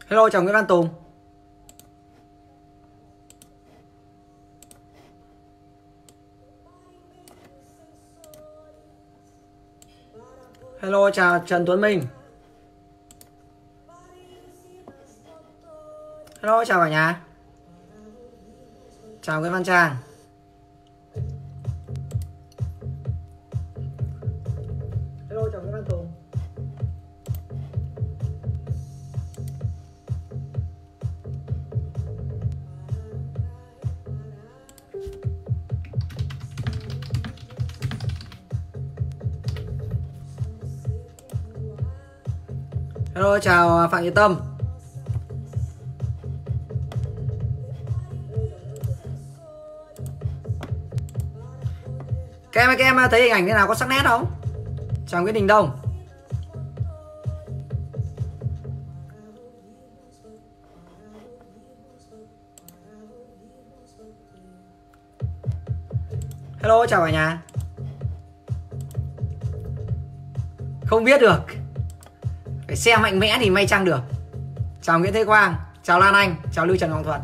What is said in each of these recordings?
Hello, chào Nguyễn Văn Tùng. Hello, chào Trần Tuấn Minh. Hello, chào cả nhà. Chào Nguyễn Văn Trang. Hello, chào Nguyễn Văn Tùng. Hello, chào Phạm Nhật Tâm. Các em thấy hình ảnh thế nào, có sắc nét không? Chào Nguyễn Đình Đông. Hello, chào cả nhà. Không biết được, phải xem mạnh mẽ thì may chăng được. Chào Nguyễn Thế Quang, chào Lan Anh, chào Lưu Trần Hoàng Thuận.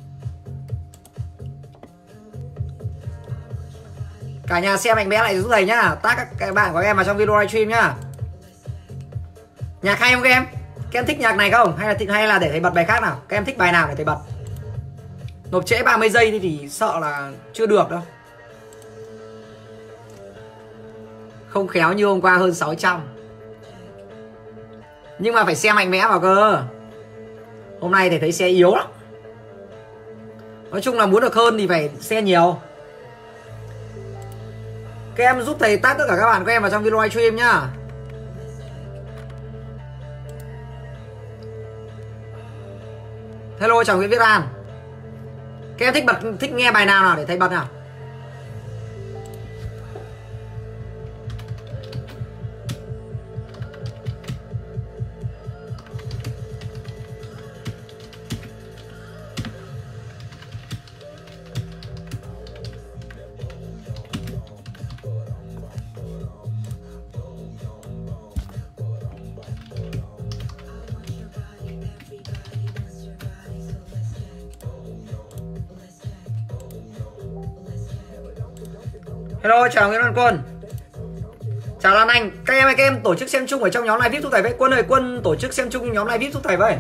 Cả nhà xem mạnh mẽ lại giúp thầy nhá. Tag các bạn của em vào trong video livestream nhá. Nhạc hay không các em? Các em thích nhạc này không? Hay là để thầy bật bài khác nào? Các em thích bài nào để thầy bật? Nộp trễ 30 giây thì sợ là chưa được đâu. Không khéo như hôm qua hơn 600. Nhưng mà phải xem mạnh mẽ vào cơ. Hôm nay thầy thấy xe yếu lắm. Nói chung là muốn được hơn thì phải xe nhiều. Các em giúp thầy tag tất cả các bạn của em vào trong video livestream nhá. Hello, chào Nguyễn Viết An. Các em thích nghe bài nào để thầy bật nào? Hello, chào Nguyễn Văn Quân. Chào Lan Anh. Các em tổ chức xem chung ở trong nhóm live VIP giúp thầy với. Quân ơi, Quân tổ chức xem chung nhóm live VIP giúp thầy với.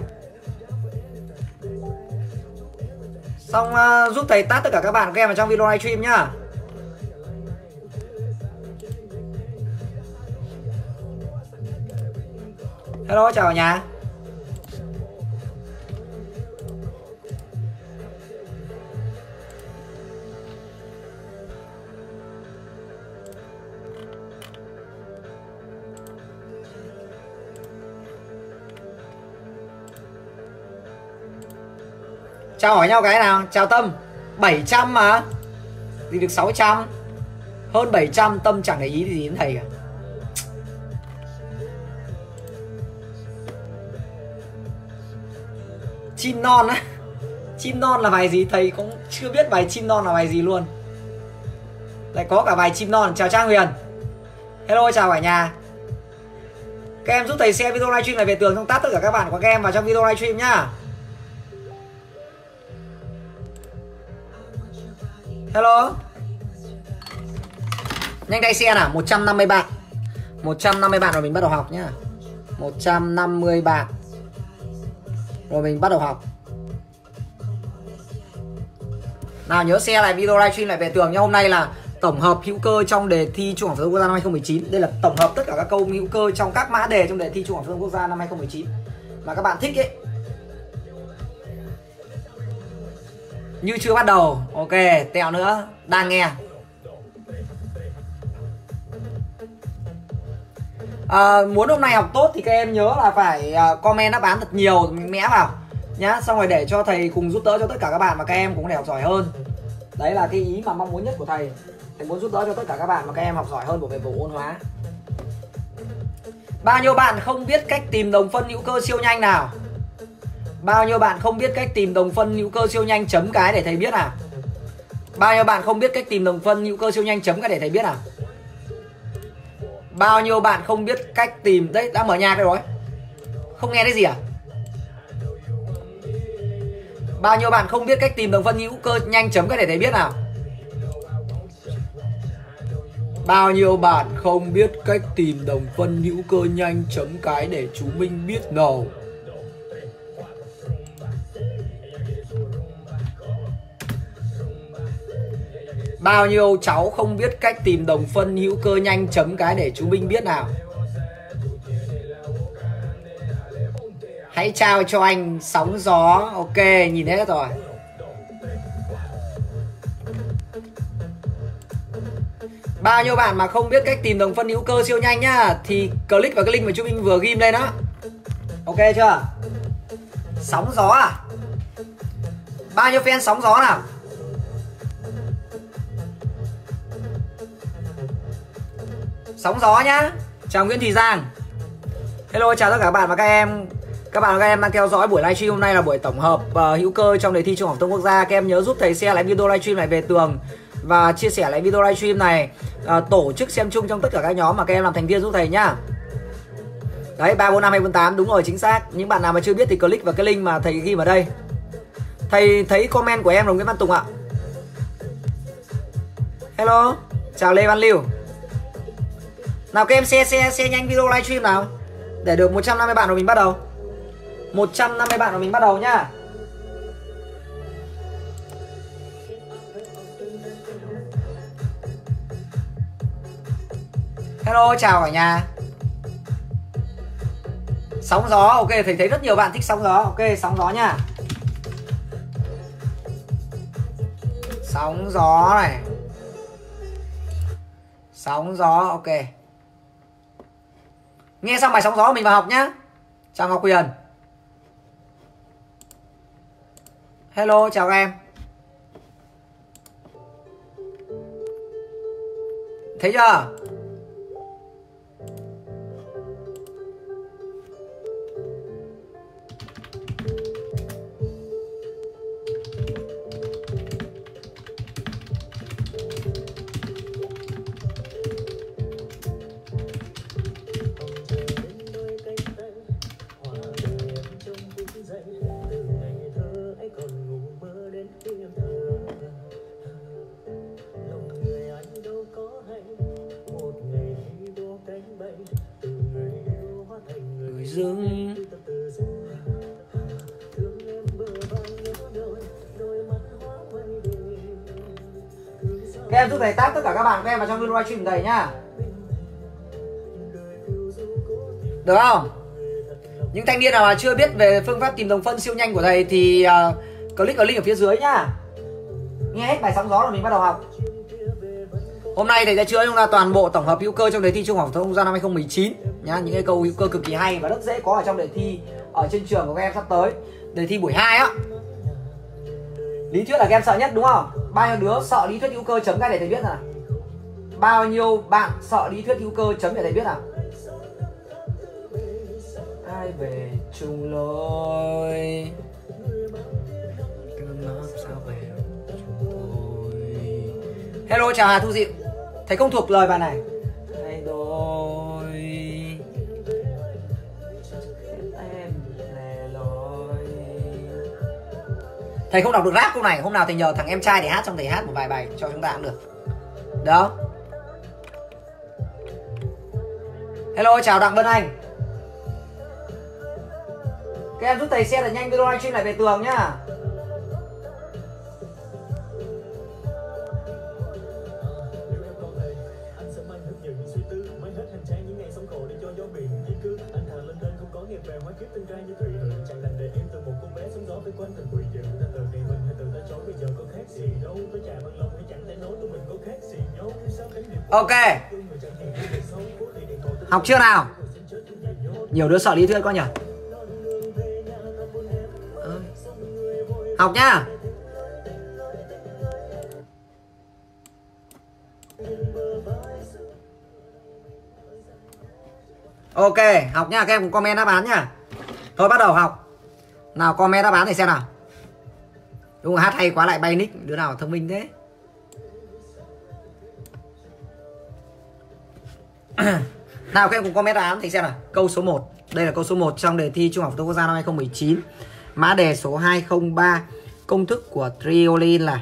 Xong giúp thầy tag tất cả các bạn của em vào trong video livestream nhá. Hello, chào cả nhà. Chào hỏi nhau cái nào. Chào Tâm. 700 mà thì được 600. Hơn 700 Tâm chẳng để ý gì đến thầy cả. Chim non á. Chim non là bài gì? Thầy cũng chưa biết bài chim non là bài gì luôn. Lại có cả bài chim non. Chào Trang Huyền. Hello, chào cả nhà. Các em giúp thầy share video livestream này về tường, xong tag tất cả các bạn của các em vào trong video livestream nhá. Hello. Nhanh tay xe nào, 150 bạn. 150 bạn rồi mình bắt đầu học nhá. 150 bạn rồi mình bắt đầu học. Nào nhớ share lại video livestream lại về tường nhá. Hôm nay là tổng hợp hữu cơ trong đề thi Trung học phổ thông quốc gia năm 2019. Đây là tổng hợp tất cả các câu hữu cơ trong các mã đề trong đề thi Trung học phổ thông quốc gia năm 2019 mà các bạn thích ấy. Như chưa bắt đầu. Ok, tẹo nữa. Đang nghe. Muốn hôm nay học tốt thì các em nhớ là phải comment đáp án thật nhiều, mạnh mẽ vào nhá. Xong rồi để cho thầy cùng giúp đỡ cho tất cả các bạn mà các em cũng để học giỏi hơn. Đấy là cái ý mà mong muốn nhất của thầy. Thầy muốn giúp đỡ cho tất cả các bạn mà các em học giỏi hơn về bộ môn hóa. Bao nhiêu bạn không biết cách tìm đồng phân hữu cơ siêu nhanh nào? Bao nhiêu bạn không biết cách tìm đồng phân hữu cơ siêu nhanh chấm cái để thầy biết nào? Bao nhiêu bạn không biết cách tìm đồng phân hữu cơ siêu nhanh chấm cái để thầy biết nào? Bao nhiêu bạn không biết cách tìm... Đấy, đã mở nhạc rồi. Không nghe thấy gì à? Bao nhiêu bạn không biết cách tìm đồng phân hữu cơ nhanh chấm cái để thầy biết nào? Bao nhiêu bạn không biết cách tìm đồng phân hữu cơ nhanh chấm cái để chú Minh biết nào? Bao nhiêu cháu không biết cách tìm đồng phân hữu cơ nhanh chấm cái để chú Minh biết nào? Hãy trao cho anh sóng gió. Ok, nhìn hết rồi. Bao nhiêu bạn mà không biết cách tìm đồng phân hữu cơ siêu nhanh nhá thì click vào cái link mà chú Minh vừa ghim lên đó. Ok chưa? Sóng gió à? Bao nhiêu fan sóng gió nào? Sóng gió nhá. Chào Nguyễn Thùy Giang. Hello, chào tất cả các bạn và các em. Các bạn và các em đang theo dõi buổi livestream hôm nay là buổi tổng hợp hữu cơ trong đề thi Trung học phổ thông quốc gia. Các em nhớ giúp thầy share lại video livestream này về tường và chia sẻ lại video livestream này, tổ chức xem chung trong tất cả các nhóm mà các em làm thành viên giúp thầy nhá. Đấy, 3 4 5 2 4 8 đúng rồi, chính xác. Những bạn nào mà chưa biết thì click vào cái link mà thầy ghi vào đây. Thầy thấy comment của em là Nguyễn Văn Tùng ạ. Hello, chào Lê Văn Lưu. Nào các em share nhanh video livestream nào để được 150 bạn rồi mình bắt đầu. 150 bạn rồi mình bắt đầu nhá. Hello, chào cả nhà. Sóng gió, ok, thầy thấy rất nhiều bạn thích sóng gió. Ok, sóng gió nha. Sóng gió này. Sóng gió, ok. Nghe xong bài sóng gió mình vào học nhá. Chào Ngọc Huyền. Hello, chào các em. Thấy chưa? Các em giúp thầy tag tất cả các bạn các em vào trong video livestream thầy nhá. Được không? Những thanh niên nào mà chưa biết về phương pháp tìm đồng phân siêu nhanh của thầy thì click vào link ở phía dưới nhá. Nghe hết bài sóng gió rồi mình bắt đầu học. Hôm nay thầy sẽ chữa chúng ta toàn bộ tổng hợp hữu cơ trong đề thi Trung học phổ thông quốc gia năm 2019 nhá. Những cái câu hữu cơ cực kỳ hay và rất dễ có ở trong đề thi ở trên trường của các em sắp tới. Đề thi buổi 2 á. Lý thuyết là các em sợ nhất đúng không? Bao nhiêu đứa sợ lý thuyết hữu cơ chấm cái để thầy biết nào? Bao nhiêu bạn sợ lý thuyết hữu cơ chấm để thầy biết nào? Ai về chung lối sao về tôi. Hello, chào Hà Thu Diệu. Thầy không thuộc lời bài này. Thay đổi em lẻ loi. Thầy không đọc được rap câu này. Hôm nào thầy nhờ thằng em trai để hát, xong thầy hát một vài bài cho chúng ta cũng được. Đó. Hello, chào Đặng Vân Anh. Các em giúp thầy share thật nhanh video livestream lại về tường nhá. Ok. Học chưa nào? Nhiều đứa sợ lý thuyết quá nhỉ? Học nhá. Ok, học nhá, các em cùng comment đáp án nhá. Thôi bắt đầu học. Nào comment đáp án này xem nào. Đúng rồi, hát hay quá lại bay nick, đứa nào thông minh thế. Nào các em cùng comment đáp án thì xem nào. Câu số 1. Đây là câu số 1 trong đề thi Trung học phổ thông quốc gia năm 2019. Mã đề số 203. Công thức của Triolin là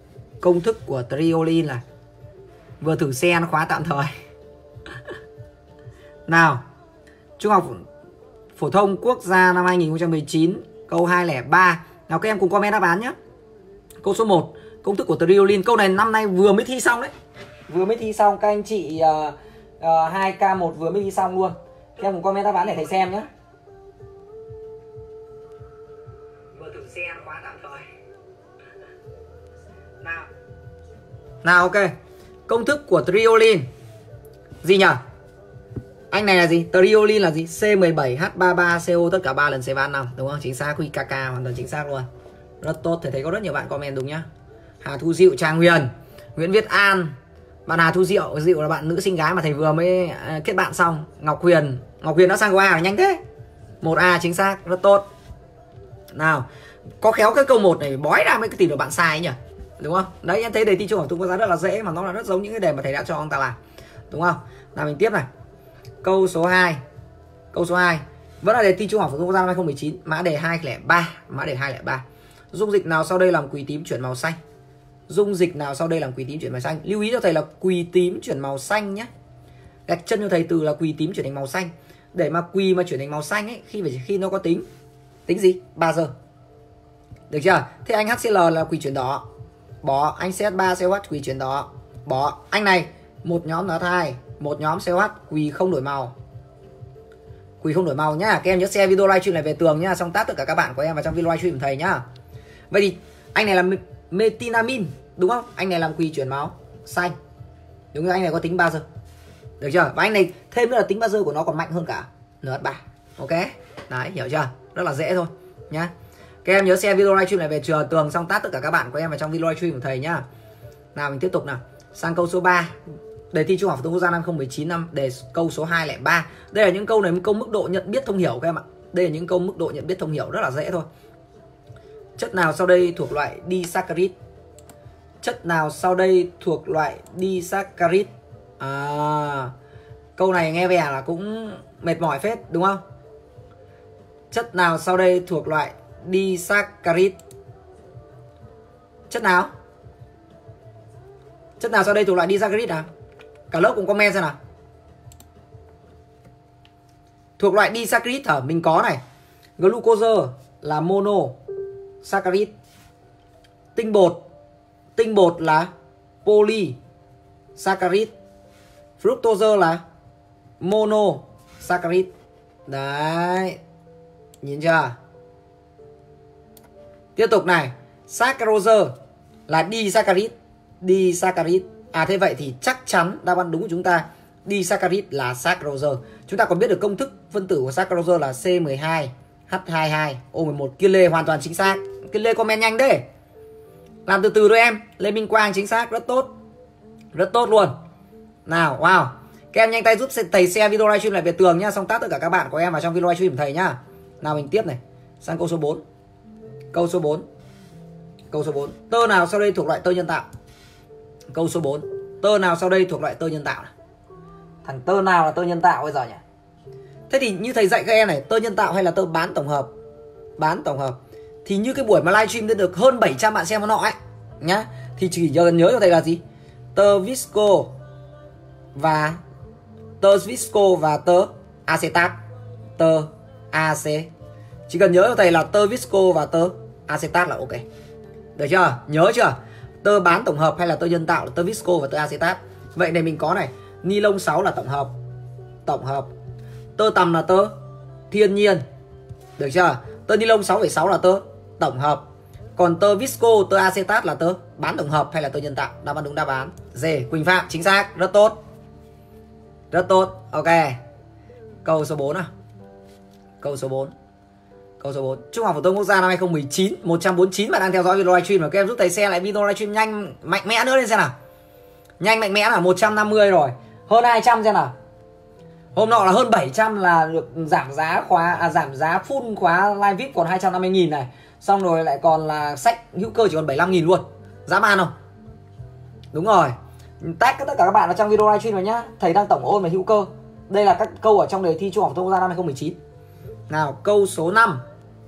vừa thử xe nó khóa tạm thời. Nào, Trung học phổ thông quốc gia năm 2019 câu 203. Nào các em cùng comment đáp án nhé. Câu số 1, công thức của Triolin. Câu này năm nay vừa mới thi xong đấy. Vừa mới thi xong, các anh chị 2K1 vừa mới thi xong luôn. Các em cùng comment đáp án để thầy xem nhé. Vừa thử xe nó khóa tạm thời. Nào ok. Công thức của Triolin gì nhỉ? Anh này là gì? Triolin là gì? C17H33CO tất cả 3 lần C35, đúng không? Chính xác, QKK hoàn toàn chính xác luôn. Rất tốt, thầy thấy có rất nhiều bạn comment đúng nhá. Hà Thu Diệu, Trang Huyền, Nguyễn Viết An. Bạn Hà Thu Diệu là bạn nữ sinh gái mà thầy vừa mới kết bạn xong. Ngọc Huyền đã sang câu A nhanh thế. 1A chính xác, rất tốt. Nào, có khéo cái câu 1 này bói ra mới tìm được bạn sai ấy nhỉ? Đúng không? Đấy, em thấy đề thi Trung học phổ thông quốc gia rất là dễ mà nó là rất giống những cái đề mà thầy đã cho ông ta làm. Đúng không? Nào mình tiếp này. Câu số 2. Vẫn là đề thi Trung học phổ thông quốc gia năm 2019, mã đề 203. Dung dịch nào sau đây làm quỳ tím chuyển màu xanh? Lưu ý cho thầy là quỳ tím chuyển màu xanh nhé. Gạch chân cho thầy từ là quỳ tím chuyển thành màu xanh. Để mà quỳ mà chuyển thành màu xanh ấy, khi nó có tính gì? 3 giờ. Được chưa? Thế anh HCl là quỳ chuyển đỏ. Bỏ. Anh CH3COH quỳ chuyển đỏ. Bỏ. Anh này một nhóm NH2, một nhóm COH quỳ không đổi màu. Nhá. Các em nhớ share video livestream này về tường nhá, xong tag tất cả các bạn của em vào trong video livestream của thầy nhá. Vậy thì anh này là metinamin, đúng không? Anh này làm quỳ chuyển máu xanh. Đúng rồi, anh này có tính 3 giờ. Được chưa? Và anh này thêm nữa là tính 3 giờ của nó còn mạnh hơn cả NH3. Ok? Đấy, hiểu chưa? Rất là dễ thôi nhá. Các em nhớ share video livestream này về tường, xong tag tất cả các bạn của em vào trong video livestream của thầy nhá. Nào mình tiếp tục nào. Sang câu số 3. Đề thi Trung học phổ thông quốc gia năm 2019 năm đề câu số 203. Đây là những câu này câu mức độ nhận biết thông hiểu các em ạ. Đây là những câu mức độ nhận biết thông hiểu rất là dễ thôi. Chất nào sau đây thuộc loại disaccharide? Câu này nghe vẻ là cũng mệt mỏi phết đúng không? Chất nào sau đây thuộc loại disaccharide? Chất nào sau đây thuộc loại disaccharide nào? Cả lớp cùng comment xem nào. Thuộc loại disaccharide hả? Mình có này. Glucose là monosaccharide. Tinh bột là polysaccharide. Fructose là monosaccharide. Đấy. Nhìn chưa? Tiếp tục này. Saccharose là disaccharide. Thế vậy thì chắc chắn đáp án đúng của chúng ta disaccharide là saccharose. Chúng ta còn biết được công thức phân tử của saccharose là C12H22O11. Kiên Lê hoàn toàn chính xác. Kiên Lê comment nhanh đấy. Làm từ từ thôi em. Lê Minh Quang chính xác, rất tốt. Rất tốt luôn. Nào, wow. Các em nhanh tay giúp thầy share video livestream này về tường nhá, xong tag tất cả các bạn của em vào trong video livestream của thầy nhá. Nào mình tiếp này. Sang câu số 4. Câu số 4. Tơ nào sau đây thuộc loại tơ nhân tạo? Câu số 4. Tơ nào sau đây thuộc loại tơ nhân tạo này? Thằng tơ nào là tơ nhân tạo bây giờ nhỉ? Thế thì như thầy dạy các em này, tơ nhân tạo hay là tơ bán tổng hợp? Bán tổng hợp. Thì như cái buổi mà livestream được hơn 700 bạn xem nó nọ ấy nhá, thì chỉ nhớ cho thầy là gì? Tơ visco và tơ acetat. Tơ AC. Chỉ cần nhớ cho thầy là tơ visco và tơ acetat là ok. Được chưa? Nhớ chưa? Tơ bán tổng hợp hay là tơ nhân tạo là tơ visco và tơ acetat. Vậy này mình có này, ni lông 6 là tổng hợp. Tơ tằm là tơ thiên nhiên. Được chưa? Tơ ni lông 6,6 là tơ tổng hợp. Còn tơ visco, tơ acetat là tơ bán tổng hợp hay là tơ nhân tạo? Đáp án đúng đáp án D. Quỳnh Phạm chính xác, rất tốt. Rất tốt. Ok. Câu số 4 nào. Câu số 4. Trung học phổ thông quốc gia năm 2019, 149 bạn đang theo dõi video livestream, mà các em giúp thầy share lại video livestream nhanh mạnh mẽ nữa lên xem nào. Nhanh mạnh mẽ là 150 rồi, hơn 200 xem nào. Hôm nọ là hơn 700 là được giảm giá giảm giá full khóa live VIP còn 250.000 này. Xong rồi lại còn là sách hữu cơ chỉ còn 75.000 luôn. Dã man không? Đúng rồi. Tag tất cả các bạn ở trong video livestream này nhá. Thầy đang tổng ôn về hữu cơ. Đây là các câu ở trong đề thi Trung học phổ thông quốc gia năm 2019. Nào, câu số 5.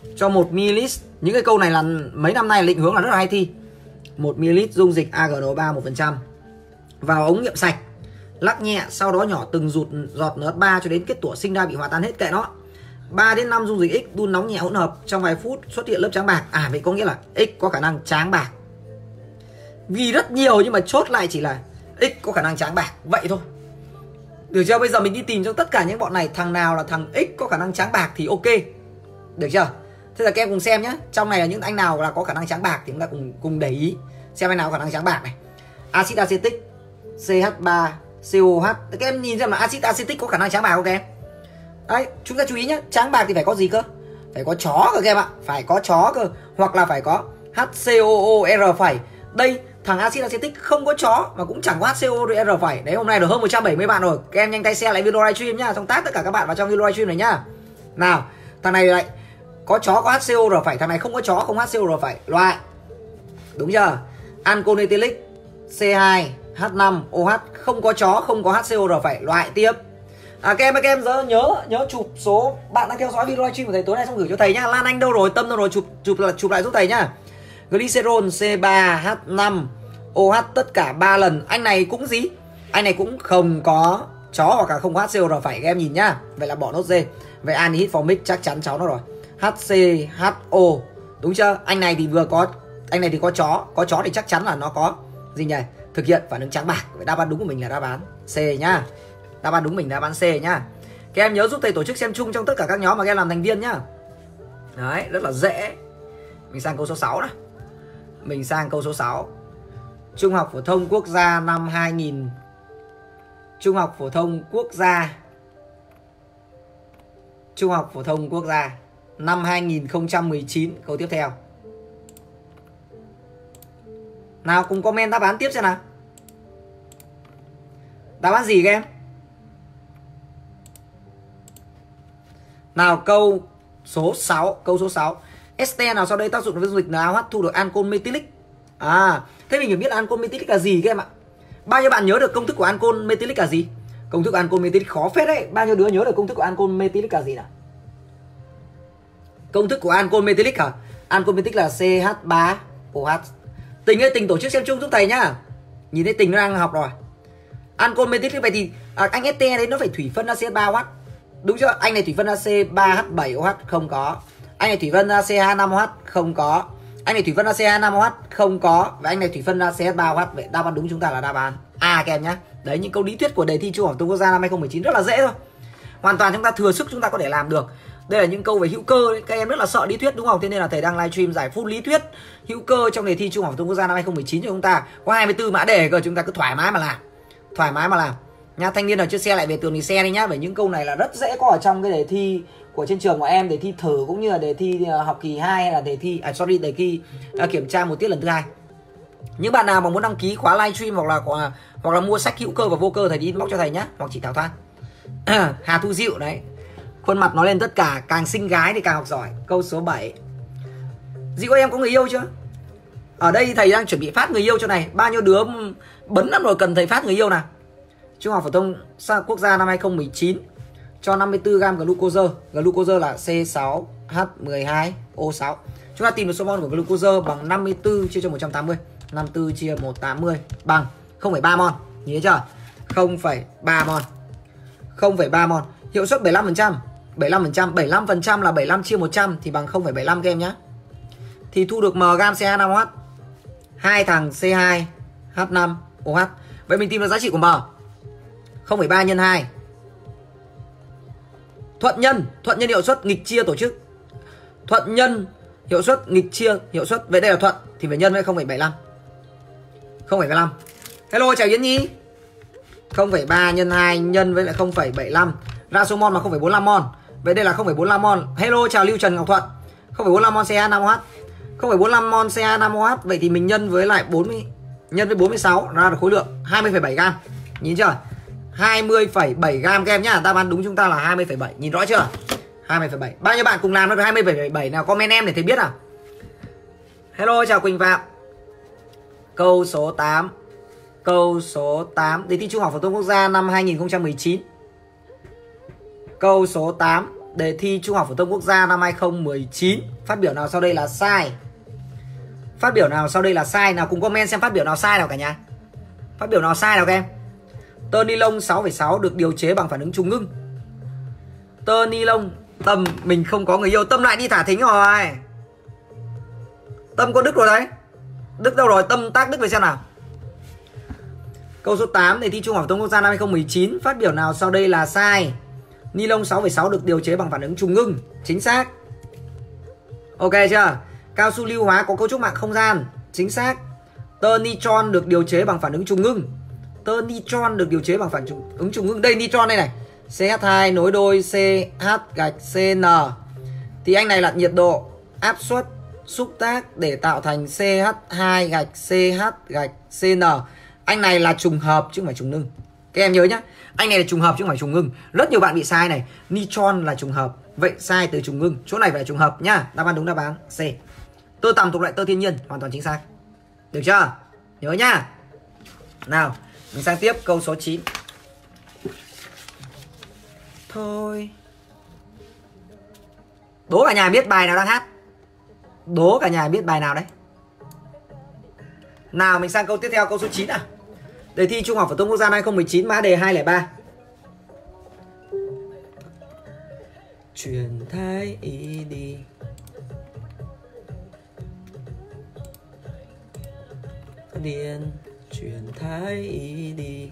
cho 1 ml. Những cái câu này là mấy năm nay định hướng là rất là hay thi. 1 ml dung dịch AgNO3 1% vào ống nghiệm sạch, lắc nhẹ, sau đó nhỏ từng giọt NH3 cho đến kết tủa sinh ra bị hòa tan hết, kệ nó. 3 đến 5 dung dịch X đun nóng nhẹ hỗn hợp, trong vài phút xuất hiện lớp trắng bạc. Vậy có nghĩa là X có khả năng trắng bạc. Vì rất nhiều nhưng mà chốt lại chỉ là X có khả năng trắng bạc, vậy thôi. Được chưa? Bây giờ mình đi tìm trong tất cả những bọn này, thằng nào là thằng X có khả năng trắng bạc thì ok. Được chưa? Thế là các em cùng xem nhé. Trong này là những anh nào là có khả năng trắng bạc thì chúng ta cùng để ý xem anh nào có khả năng trắng bạc này. Axit acetic CH3 COH. Các em nhìn xem là axit acetic có khả năng trắng bạc không các em? Đấy, chúng ta chú ý nhé. Trắng bạc thì phải có gì cơ? Phải có chó cơ các em ạ. Phải có chó cơ. Hoặc là phải có HCOOR phẩy. Đây, thằng axit acetic không có chó mà cũng chẳng có HCOOR phẩy. Đấy, hôm nay được hơn 170 bạn rồi. Các em nhanh tay share lại video livestream nhá. Xong tag tất cả các bạn vào trong video livestream này nhá. Nào, thằng này lại có chó có HCOR phẩy, thằng này không có chó không HCOR phẩy. Loại. Đúng chưa? Ancol ethylic C2H5OH không có chó không có HCOR phẩy. Loại tiếp. Các em nhớ chụp số bạn đang theo dõi video livestream của thầy tối nay xong gửi cho thầy nhá. Lan Anh đâu rồi, Tâm đâu rồi, chụp lại giúp thầy nhá. Glycerol C3H5OH tất cả 3 lần. Anh này cũng gì? Anh này cũng không có chó hoặc là không có HCOR phẩy, các em nhìn nhá. Vậy là bỏ nốt D. Vậy anhydride formic chắc chắn cháu nó rồi. HCHO. Đúng chưa? Anh này thì có chó thì chắc chắn là nó có gì nhỉ? Thực hiện phản ứng trắng bạc. Vậy đáp án đúng của mình là đáp án C nhá. Đáp án đúng mình đáp án C nhá. Các em nhớ giúp thầy tổ chức xem chung trong tất cả các nhóm mà các em làm thành viên nhá. Đấy, rất là dễ. Mình sang câu số 6 này. Mình sang câu số 6. Trung học phổ thông quốc gia năm 2000. Trung học phổ thông quốc gia. Trung học phổ thông quốc gia năm 2019. Câu tiếp theo. Nào cùng comment đáp án tiếp xem nào. Đáp án gì các em? Nào câu số 6. Câu số 6. Ester nào sau đây tác dụng với dung dịch NaOH thu được ancol methylic? Thế mình phải biết ancol methylic là gì các em ạ. Bao nhiêu bạn nhớ được công thức của ancol methylic là gì? Công thức của ancol methylic khó phết đấy. Bao nhiêu đứa nhớ được công thức của ancol methylic là gì nào? Công thức của ancol methylic hả? Ancol methylic là CH3OH. Tình ơi, Tình tổ chức xem chung giúp thầy nhá. Nhìn thấy Tình nó đang học rồi. Ancol methylic vậy thì anh ester đấy nó phải thủy phân CH3OH. Đúng chưa? Anh này thủy phân C3H7OH không có. Anh này thủy phân CH5OH không có. Anh này thủy phân CH5OH không có. Và anh này thủy phân CH3OH. Vậy đáp án đúng chúng ta là đáp án A các em nhá. Đấy, những câu lý thuyết của đề thi Trung học phổ thông quốc gia năm 2019 rất là dễ thôi. Hoàn toàn chúng ta thừa sức chúng ta có thể làm được. Đây là những câu về hữu cơ đấy. Các em rất là sợ lý thuyết đúng không? Thế nên là thầy đang livestream giải phút lý thuyết hữu cơ trong đề thi Trung học phổ thông quốc gia năm 2019 cho chúng ta. Có 24 mã đề cơ, chúng ta cứ thoải mái mà làm. Thoải mái mà làm. Nha, thanh niên nào chưa share lại về tường thì share đi nhá. Bởi những câu này là rất dễ có ở trong cái đề thi của trên trường của em, đề thi thử cũng như là đề thi học kỳ 2 hay là đề thi đề thi kiểm tra một tiết lần thứ 2. Những bạn nào mà muốn đăng ký khóa livestream hoặc là mua sách hữu cơ và vô cơ thầy đi inbox cho thầy nhá, hoặc chị Thảo Thoan. Hà Thu Diệu đấy. Khuôn mặt nó lên tất cả, càng xinh gái thì càng học giỏi. Câu số 7. Dì có em có người yêu chưa? Ở đây thầy đang chuẩn bị phát người yêu cho này. Bao nhiêu đứa bấn lắm rồi cần thầy phát người yêu nào? Trung học phổ thông quốc gia năm 2019 cho 54g glucose. Glucose là C6H12O6. Chúng ta tìm được số mol của glucose bằng 54 chia cho 180. 54 chia 180 bằng 0,3 mol. Nhìn thấy chưa? 0,3 mol. 0,3 mol. Hiệu suất 75%. 75% là 75 chia 100 thì bằng 0,75 các em nhé. Thì thu được m gam CH5OH. Hai thằng C2H5OH. Vậy mình tìm được giá trị của m. 0,3 nhân 2. Thuận nhân hiệu suất nghịch chia tổ chức. Thuận nhân hiệu suất nghịch chia hiệu suất. Vậy đây là thuận thì phải nhân với 0,75. 0,75. Hello chào Yến Nhi. 0,3 nhân 2 nhân với lại 0,75. Ra số mol là 0,45 mol. Vậy đây là 0,45 mol. Hello chào Lưu Trần Ngọc Thuận. 0,45 mol CH5OH. 0,45 mol CH5OH. Vậy thì mình nhân với lại 40 nhân với 46 ra được khối lượng 20,7 gam. Nhìn chưa? 20,7 gam các em nhá. Đáp án đúng chúng ta là 20,7. Nhìn rõ chưa? 20,7. Bao nhiêu bạn cùng làm được 20,7 nào? Comment em để thầy biết nào. Hello chào Quỳnh Phạm. Câu số 8. Câu số 8. Đề thi Trung học phổ thông quốc gia năm 2019. Câu số 8. đề thi Trung học phổ thông quốc gia năm 2019. Phát biểu nào sau đây là sai? Phát biểu nào sau đây là sai? Nào cùng comment xem phát biểu nào sai nào cả nhà. Phát biểu nào sai nào các em? Tơ ni lông 6,6 được điều chế bằng phản ứng trùng ngưng. Tơ ni lông. Tâm mình không có người yêu. Tâm lại đi thả thính rồi. Tâm có Đức rồi đấy. Đức đâu rồi? Tâm tác Đức về xem nào. Câu số 8 đề thi Trung học phổ thông quốc gia năm 2019. Phát biểu nào sau đây là sai? Ni lông 6,6 được điều chế bằng phản ứng trùng ngưng. Chính xác. Ok chưa? Cao su lưu hóa có cấu trúc mạng không gian. Chính xác. Tơ nitron được điều chế bằng phản ứng trùng ngưng. Tơ nitron được điều chế bằng phản ứng trùng ngưng. Đây nitron đây này. CH2 nối đôi CH gạch CN. Thì anh này là nhiệt độ, áp suất, xúc tác để tạo thành CH2 gạch CH gạch CN. Anh này là trùng hợp chứ không phải trùng ngưng. Các em nhớ nhá. Anh này là trùng hợp chứ không phải trùng ngưng. Rất nhiều bạn bị sai này. Nitron là trùng hợp. Vậy sai từ trùng ngưng. Chỗ này phải là trùng hợp nhá. Đáp án đúng đáp án C. Tơ tằm thuộc loại tơ thiên nhiên. Hoàn toàn chính xác. Được chưa? Nhớ nhá. Nào, mình sang tiếp câu số 9. Thôi. Đố cả nhà biết bài nào đang hát. Đố cả nhà biết bài nào đấy. Nào mình sang câu tiếp theo, câu số 9 à. Đề thi Trung học phổ thông quốc gia 2019 mã đề 203. Chuyển thái ý đi. Điền chuyển thái ý đi.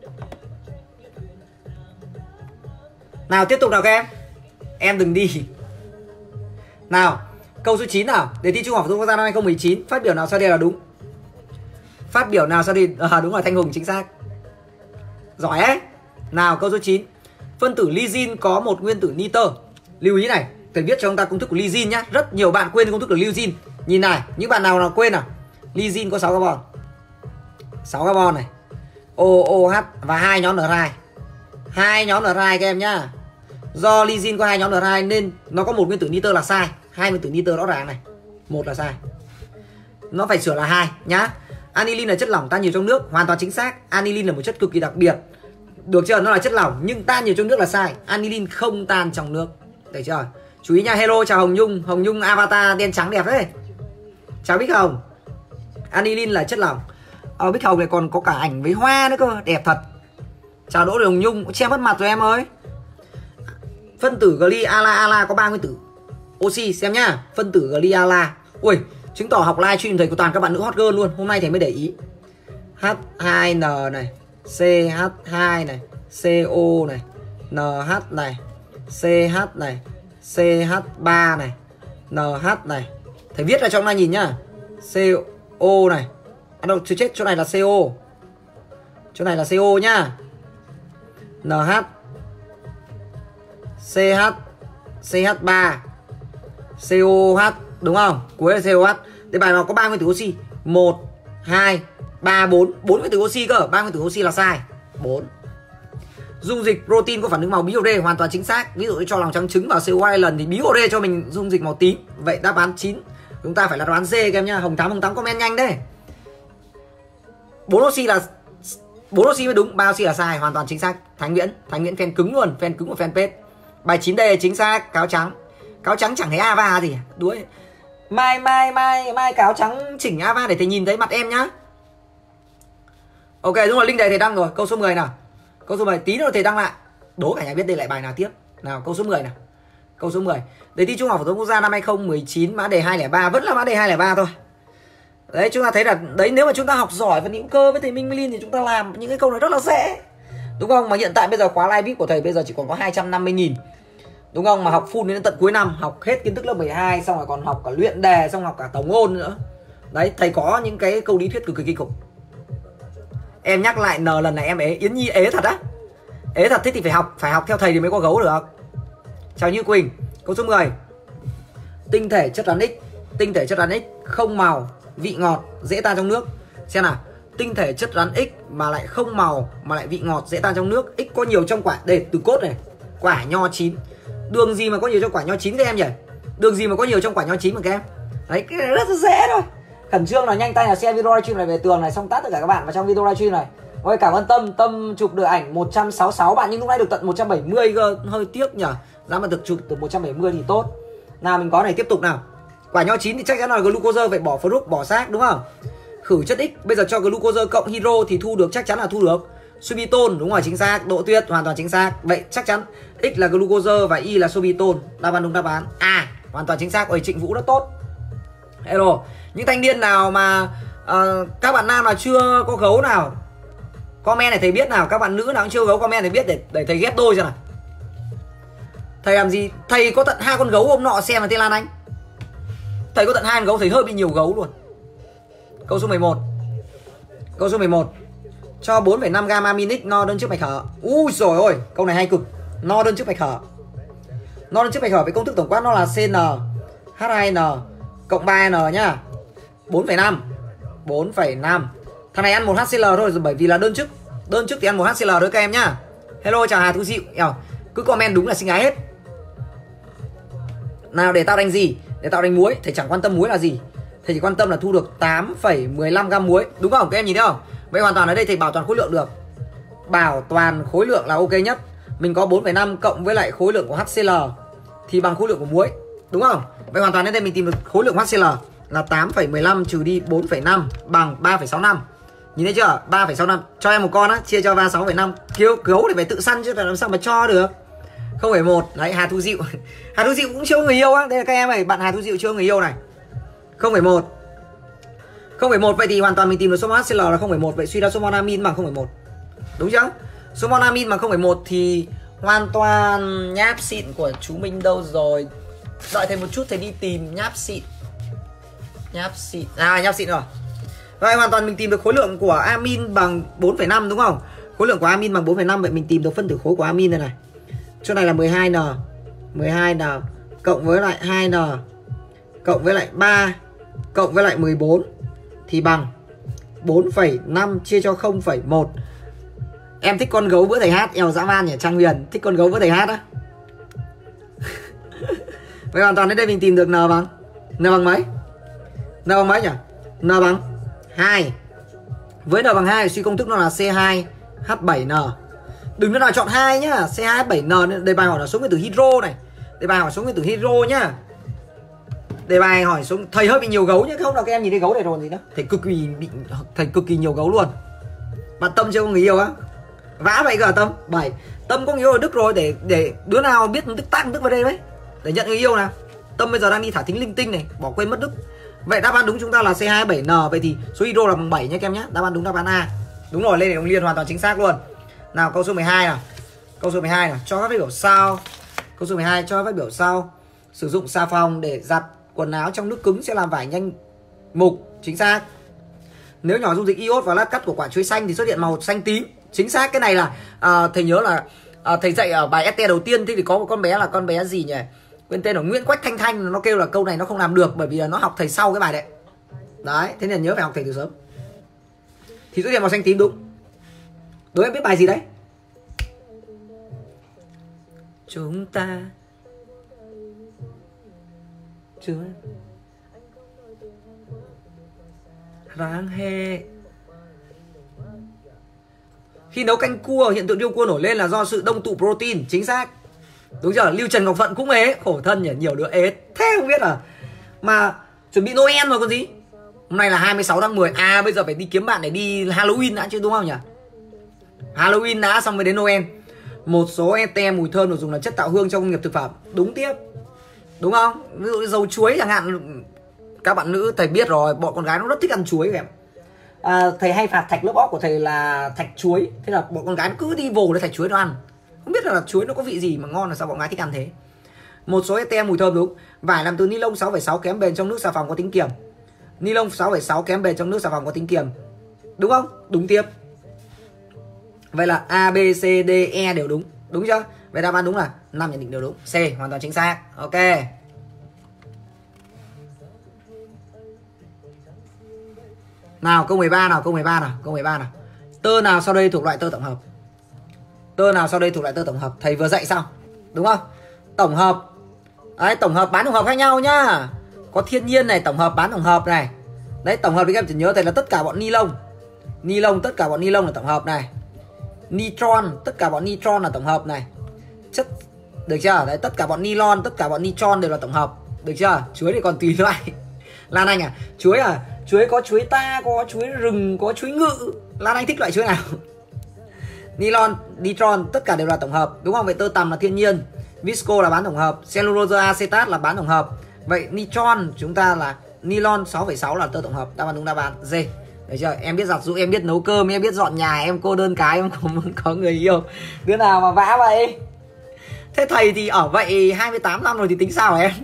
Nào tiếp tục nào các em. Em đừng đi. Nào, câu số 9 nào. Đề thi Trung học phổ thông quốc gia năm 2019. Phát biểu nào sau đây là đúng? Phát biểu nào sau đây? Đúng rồi, Thanh Hùng chính xác. Giỏi ấy. Nào câu số 9. Phân tử lysine có một nguyên tử nitơ. Lưu ý này, thầy viết cho chúng ta công thức của lysine nhá. Rất nhiều bạn quên công thức của lysine. Nhìn này, những bạn nào quên nào? Lysine có 6 carbon. 6 carbon này. OH và 2 nhóm N2. 2 nhóm N2 các em nhá. Do lysine có 2 nhóm N2 nên nó có một nguyên tử nitơ là sai. 2 nguyên tử nitơ rõ ràng này. Một là sai. Nó phải sửa là 2 nhá. Aniline là chất lỏng tan nhiều trong nước, hoàn toàn chính xác. Aniline là một chất cực kỳ đặc biệt. Được chưa? Nó là chất lỏng nhưng tan nhiều trong nước là sai. Aniline không tan trong nước. Được chưa? Chú ý nha. Hello chào Hồng Nhung. Hồng Nhung avatar đen trắng đẹp đấy. Chào Bích Hồng. Aniline là chất lỏng. Bích Hồng này còn có cả ảnh với hoa nữa cơ, đẹp thật. Chào Đỗ Hồng Nhung, che mất mặt rồi em ơi. Phân tử gly ala có 3 nguyên tử oxy xem nhá. Phân tử gly ala. Ui, chứng tỏ học live stream thầy của toàn các bạn nữ hot girl luôn. Hôm nay thầy mới để ý. H2N này, CH2 này, CO này, NH này, CH này, CH3 này, NH này. Thầy viết ra cho hôm nay nhìn nhá. CO này. Đâu, chưa chết, chỗ này là CO. Chỗ này là CO nhá. NH CH CH3 COH đúng không? Cuối là COH. Thế bài nó có 3 nguyên tử oxy. 1 2 3 4, 4 nguyên tử oxy cơ. 3 nguyên tử oxy là sai. 4. Dung dịch protein có phản ứng màu bí ô-rê, hoàn toàn chính xác. Ví dụ như cho lòng trắng trứng vào CO2 lần thì bí ô-rê cho mình dung dịch màu tím. Vậy đáp án 9 chúng ta phải là đáp án D các em nhá. Hồng Thắm comment nhanh đấy. 4 oxy là 4 oxy mới đúng, 3 oxy là sai, hoàn toàn chính xác. Thái Nguyễn fan cứng luôn, fan cứng của fanpage. Bài 9D chính xác, cáo trắng. Cáo trắng chẳng thấy Ava gì. Đuối. Mai cáo trắng chỉnh Ava để thầy nhìn thấy mặt em nhá. Ok, đúng rồi, link này thầy đăng rồi. Câu số 10 nào. Câu số 10 tí nữa thầy đăng lại. Đố cả nhà biết đây lại bài nào tiếp. Nào, câu số 10 nào. Câu số 10. Đề thi Trung học phổ thông quốc gia năm 2019 mã đề 203 vẫn là mã đề 203 thôi. Đấy, chúng ta thấy là đấy, nếu mà chúng ta học giỏi và hữu cơ với thầy Minh Linh thì chúng ta làm những cái câu này rất là dễ. Đúng không? Mà hiện tại bây giờ khóa live VIP của thầy bây giờ chỉ còn có 250.000. Đúng không? Mà học full đến tận cuối năm, học hết kiến thức lớp 12 xong rồi còn học cả luyện đề, xong học cả tổng ôn nữa. Đấy, thầy có những cái câu lý thuyết cực kỳ kinh khủng. Em nhắc lại N lần này em ế, Yến Nhi ế thật á. Ế thật thế thì phải học theo thầy thì mới có gấu được. Chào Như Quỳnh. Câu số 10. Tinh thể chất rắn X. Tinh thể chất rắn X không màu, vị ngọt, dễ tan trong nước. Xem nào, tinh thể chất rắn X mà lại không màu mà lại vị ngọt, dễ tan trong nước. X có nhiều trong quả, đây từ cốt này, quả nho chín. Đường gì mà có nhiều trong quả nho chín các em nhỉ? Đường gì mà có nhiều trong quả nho chín mà các em? Đấy, cái này rất là dễ thôi. Khẩn trương là nhanh tay là share video livestream này về tường này, xong tắt tất cả các bạn vào trong video livestream này. Ôi cảm ơn Tâm chụp được ảnh 166 bạn nhưng lúc nãy được tận 170 cơ, hơi tiếc nhỉ. Giá mà được chụp từ 170 thì tốt. Nào mình có này, tiếp tục nào. Quả nho chín thì chắc chắn là glucose phải bỏ fruct, bỏ xác đúng không? Khử chất X, bây giờ cho glucose cộng hydro thì thu được, chắc chắn là thu được sorbitol, đúng rồi, chính xác. Độ Tuyết hoàn toàn chính xác. Vậy chắc chắn X là glucose và Y là sorbitol. Đáp án đúng đáp án A, hoàn toàn chính xác. Ôi Trịnh Vũ rất tốt. Hello, những thanh niên nào mà các bạn nam nào chưa có gấu nào comment này thầy biết nào, các bạn nữ nào cũng chưa gấu comment thầy biết để thầy ghép đôi cho nào. Thầy làm gì? Thầy có tận 2 con gấu hôm nọ xem là tên Lan Anh. Thầy có tận 2 con gấu, thầy hơi bị nhiều gấu luôn. Câu số 11. Câu số 11. Cho 4,5 gam aminic no đơn trước bạch hở. Ui rồi ôi, câu này hay cực. No đơn trước bạch hở. No đơn trước bạch hở với công thức tổng quát nó là CN H2N cộng 3N nhá. 4,5. 4,5. Thằng này ăn 1 HCl thôi bởi vì là đơn chức. Đơn chức thì ăn 1 HCl thôi các em nhá. Hello chào Hà Thu Diệu. Cứ comment đúng là xinh gái hết. Nào để tạo thành gì? Để tạo thành muối, thầy chẳng quan tâm muối là gì. Thầy chỉ quan tâm là thu được 8,15 gam muối, đúng không? Các em nhìn thấy không? Vậy hoàn toàn ở đây thầy bảo toàn khối lượng được. Bảo toàn khối lượng là ok nhất. Mình có 4,5 cộng với lại khối lượng của HCl thì bằng khối lượng của muối, đúng không? Vậy hoàn toàn ở đây mình tìm được khối lượng của HCl là 8,15 trừ đi 4,5 bằng 3,65. Nhìn thấy chưa? 3,65. Cho em một con á, chia cho 36,5. Gấu thì phải tự săn chứ làm sao mà cho được. 0,1. Đấy, Hà Thu Diệu. Hà Thu Diệu cũng chưa có người yêu á. Đây là các em này, bạn Hà Thu Diệu chưa có người yêu này. 0,1. 0,1 vậy thì hoàn toàn mình tìm được số mol HCl là 0,1. Vậy suy ra số mol amin bằng 0,1. Đúng chưa? Số mol amin bằng 0,1 thì hoàn toàn nháp xịn của chú Minh đâu rồi? Đợi thầy một chút thầy đi tìm nháp xịn. Nháp xịn. À nháp xịn rồi. Vậy hoàn toàn mình tìm được khối lượng của amin bằng 4,5 đúng không? Khối lượng của amin bằng 4,5 vậy mình tìm được phân tử khối của amin đây này. Chỗ này là 12N. 12N cộng với lại 2N cộng với lại 3 cộng với lại 14 thì bằng 4,5 chia cho 0,1. Em thích con gấu bữa thầy hát, eo dã man nhỉ, Trang Huyền thích con gấu bữa thầy hát á. Vậy hoàn toàn đến đây mình tìm được N bằng mấy? N bằng mấy nhỉ? N bằng 2. Với N bằng 2 suy công thức nó là C2H7N. Đừng có nào chọn 2 nhá, C2H7N. Đề bài hỏi là số nguyên tử hydro này. Đề bài hỏi số nguyên tử hydro nhá. Đề bài hỏi số, thầy hơi bị nhiều gấu nhá, không nào các em nhìn thấy gấu này rồi gì nữa. Thầy cực kỳ nhiều gấu luôn. Bạn Tâm chưa có người yêu á? Vã vậy cơ Tâm. 7. Tâm có người yêu ở Đức rồi, để đứa nào biết Đức tác Đức vào đây đấy. Để nhận người yêu nào. Tâm bây giờ đang đi thả thính linh tinh này, bỏ quên mất Đức. Vậy đáp án đúng chúng ta là C27N. Vậy thì số hydro là bằng 7 nha các em nhé. Đáp án đúng đáp án A. Đúng rồi, lên để đồng liên hoàn toàn chính xác luôn. Nào câu số 12 nào. Câu số 12 nào, cho các phát biểu sau. Câu số 12 cho các phát biểu sau. Sử dụng xà phòng để giặt quần áo trong nước cứng sẽ làm vải nhanh mục. Chính xác. Nếu nhỏ dung dịch iốt vào lát cắt của quả chuối xanh thì xuất hiện màu xanh tím. Chính xác. Cái này là thầy nhớ là thầy dạy ở bài ST đầu tiên thì có một con bé là con bé gì nhỉ? Quên tên, ở Nguyễn Quách Thanh Thanh, nó kêu là câu này nó không làm được bởi vì là nó học thầy sau cái bài đấy. Đấy, thế nên nhớ phải học thầy từ sớm. Thì xuất hiện màu xanh tím đúng. Đố em biết bài gì đấy? Chúng ta Ráng he. Khi nấu canh cua hiện tượng điêu cua nổi lên là do sự đông tụ protein. Chính xác. Đúng chưa? Lưu Trần Ngọc Vận cũng ế. Khổ thân nhỉ, nhiều đứa ế. Thế không biết à. Mà chuẩn bị Noel rồi còn gì. Hôm nay là 26 tháng 10. À bây giờ phải đi kiếm bạn để đi Halloween đã chứ đúng không nhỉ? Halloween đã xong mới đến Noel. Một số ET mùi thơm được dùng là chất tạo hương trong công nghiệp thực phẩm. Đúng tiếp. Đúng không? Ví dụ dầu chuối chẳng hạn. Các bạn nữ thầy biết rồi, bọn con gái nó rất thích ăn chuối các em. Thầy hay phạt thạch lớp óc của thầy là thạch chuối. Thế là bọn con gái nó cứ đi vồ lấy thạch chuối nó ăn. Không biết là chuối nó có vị gì mà ngon là sao bọn gái thích ăn thế. Một số ET mùi thơm đúng. Vải làm từ ni lông 6,6 kém bền trong nước xà phòng có tính kiềm. Ni lông 6,6 kém bền trong nước xà phòng có tính kiềm. Đúng không? Đúng tiếp. Vậy là A, B, C, D, E đều đúng. Đúng chưa? Vậy đáp án đúng là 5 nhận định đều đúng. C hoàn toàn chính xác. Ok. Nào câu 13 nào, câu 13 nào, câu 13 nào. Tơ nào sau đây thuộc loại tơ tổng hợp? Tơ nào sau đây thuộc loại tơ tổng hợp? Thầy vừa dạy xong. Đúng không? Tổng hợp. Đấy, tổng hợp bán tổng hợp khác nhau nhá. Có thiên nhiên này, tổng hợp bán tổng hợp này. Đấy, tổng hợp thì các em chỉ nhớ thầy là tất cả bọn ni lông. Ni lông, tất cả bọn ni lông là tổng hợp này. Nitron, tất cả bọn nitron là tổng hợp này. Chất Được chưa? Đấy, tất cả bọn nylon, tất cả bọn nitron đều là tổng hợp. Được chưa? Chuối thì còn tùy loại. Lan Anh à? Chuối à? Chuối có chuối ta, có chuối rừng, có chuối ngự. Lan Anh thích loại chuối nào? Nylon, nitron tất cả đều là tổng hợp, đúng không? Vậy tơ tằm là thiên nhiên, visco là bán tổng hợp, cellulose acetate là bán tổng hợp. Vậy nitron chúng ta là nylon 6,6 là tơ tổng hợp. Đáp án đúng đáp án D. Được chưa? Em biết giặt giũ, em biết nấu cơm, em biết dọn nhà, em cô đơn cái, em không muốn có người yêu. Đứa nào mà vã vậy? Thế thầy thì ở vậy 28 năm rồi thì tính sao hả em?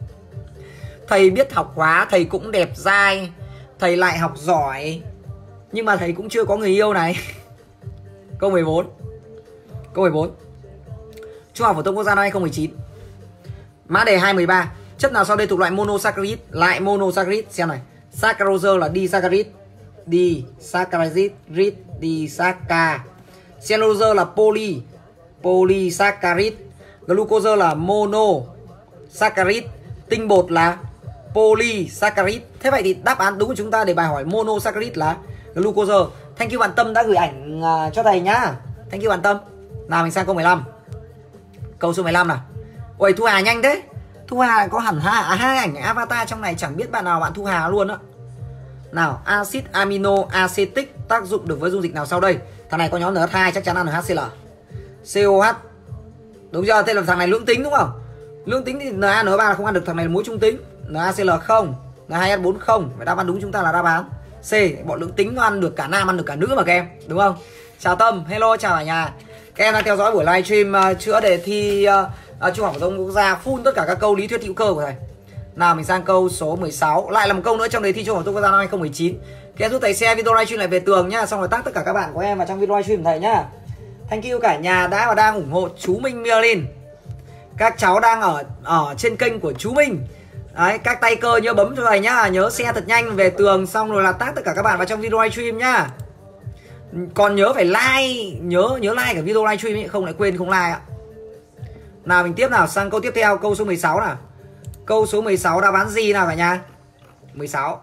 Thầy biết học hóa, thầy cũng đẹp dai, thầy lại học giỏi, nhưng mà thầy cũng chưa có người yêu này. Câu 14. Câu 14. Trung học phổ thông quốc gia năm 2019. Mã đề 213. Chất nào sau đây thuộc loại monosaccharide? Lại monosaccharide xem này. Saccharose là disaccharide. Disaccharide, disacca. Cellulose là polysaccharide. Glucose là monosaccharide. Tinh bột là polysaccharide. Thế vậy thì đáp án đúng của chúng ta để bài hỏi monosaccharide là glucose. Thank you bạn Tâm đã gửi ảnh cho thầy nhá. Thank you bạn Tâm. Nào mình sang câu 15. Câu số 15 nào. Ôi Thu Hà nhanh thế. Thu Hà có hẳn hai ảnh avatar trong này, chẳng biết bạn nào bạn Thu Hà luôn á. Nào, axit amino acetic tác dụng được với dung dịch nào sau đây? Thằng này có nhóm NH2 chắc chắn là NaHCl. COH. Đúng chưa? Thế là thằng này lưỡng tính đúng không? Lưỡng tính thì NaNO3 là không ăn được, thằng này là muối trung tính. NaCl không, Na2S4 không. Vậy đáp án đúng chúng ta là đáp án C. Bọn lưỡng tính nó ăn được cả nam ăn được cả nữ mà các em, đúng không? Chào Tâm, hello chào cả nhà. Các em đang theo dõi buổi livestream chữa đề thi Trung học phổ thông quốc gia full tất cả các câu lý thuyết hữu cơ của thầy. Nào mình sang câu số 16, lại là một câu nữa trong đề thi Trung học phổ thông quốc gia năm 2019. Các em giúp thầy share video livestream này về tường nhá, xong rồi tag tất cả các bạn của em vào trong video livestream của thầy nhá. Thank you cả nhà đã và đang ủng hộ chú Minh Merlin. Các cháu đang ở trên kênh của chú Minh. Đấy, các tay cơ nhớ bấm cho thầy nhá, nhớ share thật nhanh về tường, xong rồi là tag tất cả các bạn vào trong video livestream nhá. Còn nhớ phải like, nhớ like cả video livestream ấy, không lại quên không like ạ. Nào mình tiếp nào, sang câu tiếp theo, câu số 16 nào. Câu số 16 đáp án gì nào cả nhà? 16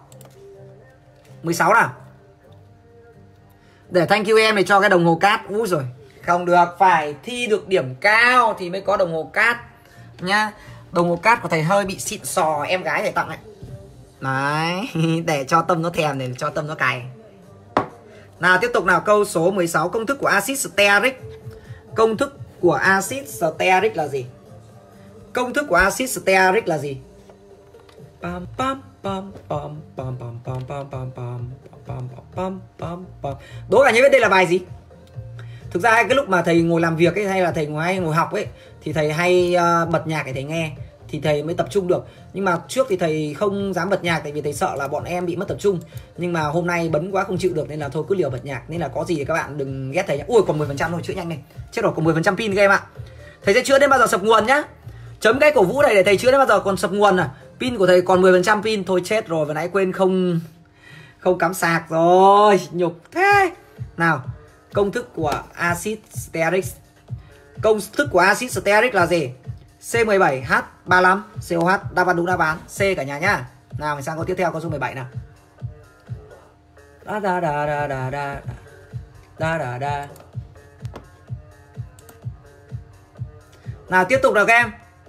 nào. Để thank you em để cho cái đồng hồ cát. Úi rồi, không được, phải thi được điểm cao thì mới có đồng hồ cát nhá. Đồng hồ cát của thầy hơi bị xịn sò, em gái để tặng đấy. Đấy, để cho Tâm nó thèm, để cho Tâm nó cày. Nào tiếp tục nào, câu số 16, công thức của axit stearic. Công thức của axit stearic là gì? Công thức của axit stearic là gì? Đố cả nhà biết đây là bài gì? Thực ra cái lúc mà thầy ngồi làm việc ấy, hay là thầy ngồi học ấy, thì thầy hay bật nhạc để thầy nghe, thì thầy mới tập trung được. Nhưng mà trước thì thầy không dám bật nhạc, tại vì thầy sợ là bọn em bị mất tập trung. Nhưng mà hôm nay bấn quá không chịu được nên là thôi cứ liều bật nhạc. Nên là có gì thì các bạn đừng ghét thầy nhá. Ui còn 10% thôi, chữa nhanh lên. Chết rồi, còn 10% pin các em ạ. Thầy sẽ chữa đến bao giờ sập nguồn nhá. Chấm cái cổ vũ này để thầy chữa đến bao giờ còn sập nguồn à. Pin của thầy còn 10% pin thôi, chết rồi, vừa nãy quên không cắm sạc rồi, nhục thế. Nào, công thức của axit stearic. Công thức của axit stearic là gì? C17H35 COH. Đáp án đúng đáp án C cả nhà nhá. Nào mình sang câu tiếp theo, câu số 17 nào. Nào tiếp tục nào các em.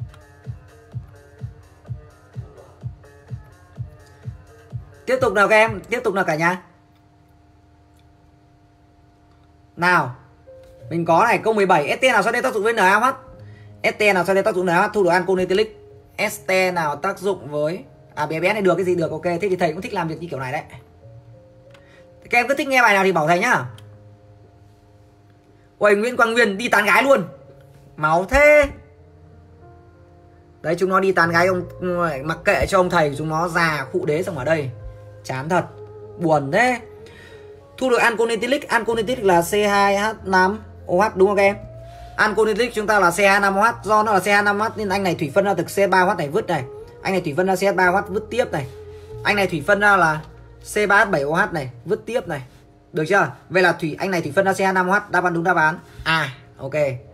Tiếp tục nào các em, tiếp tục nào cả nhà. Nào, mình có này, câu 17, ST nào sau đây tác dụng với NaOH? ST nào sau đây tác dụng NaOH thu được ancol ethylic? ST nào tác dụng với bé này được cái gì được, ok. Thế thì thầy cũng thích làm việc như kiểu này đấy. Các em cứ thích nghe bài nào thì bảo thầy nhá. Ôi Nguyễn Quang Nguyên đi tán gái luôn. Máu thế. Đấy chúng nó đi tán gái, ông mặc kệ cho ông thầy, chúng nó già khụ đế xong ở đây. Chán thật, buồn thế. Thu được ancol ethylic. Ancol ethylic là C2H5OH đúng không các em? Ancol ethylic chúng ta là C2H5OH. Do nó là C2H5OH nên anh này thủy phân ra từ C3OH này vứt này. Anh này thủy phân ra CH3OH vứt tiếp này. Anh này thủy phân ra là C3H7OH này vứt tiếp này. Được chưa? Vậy là anh này thủy phân ra CH5OH. Đáp án đúng đáp án à, ok.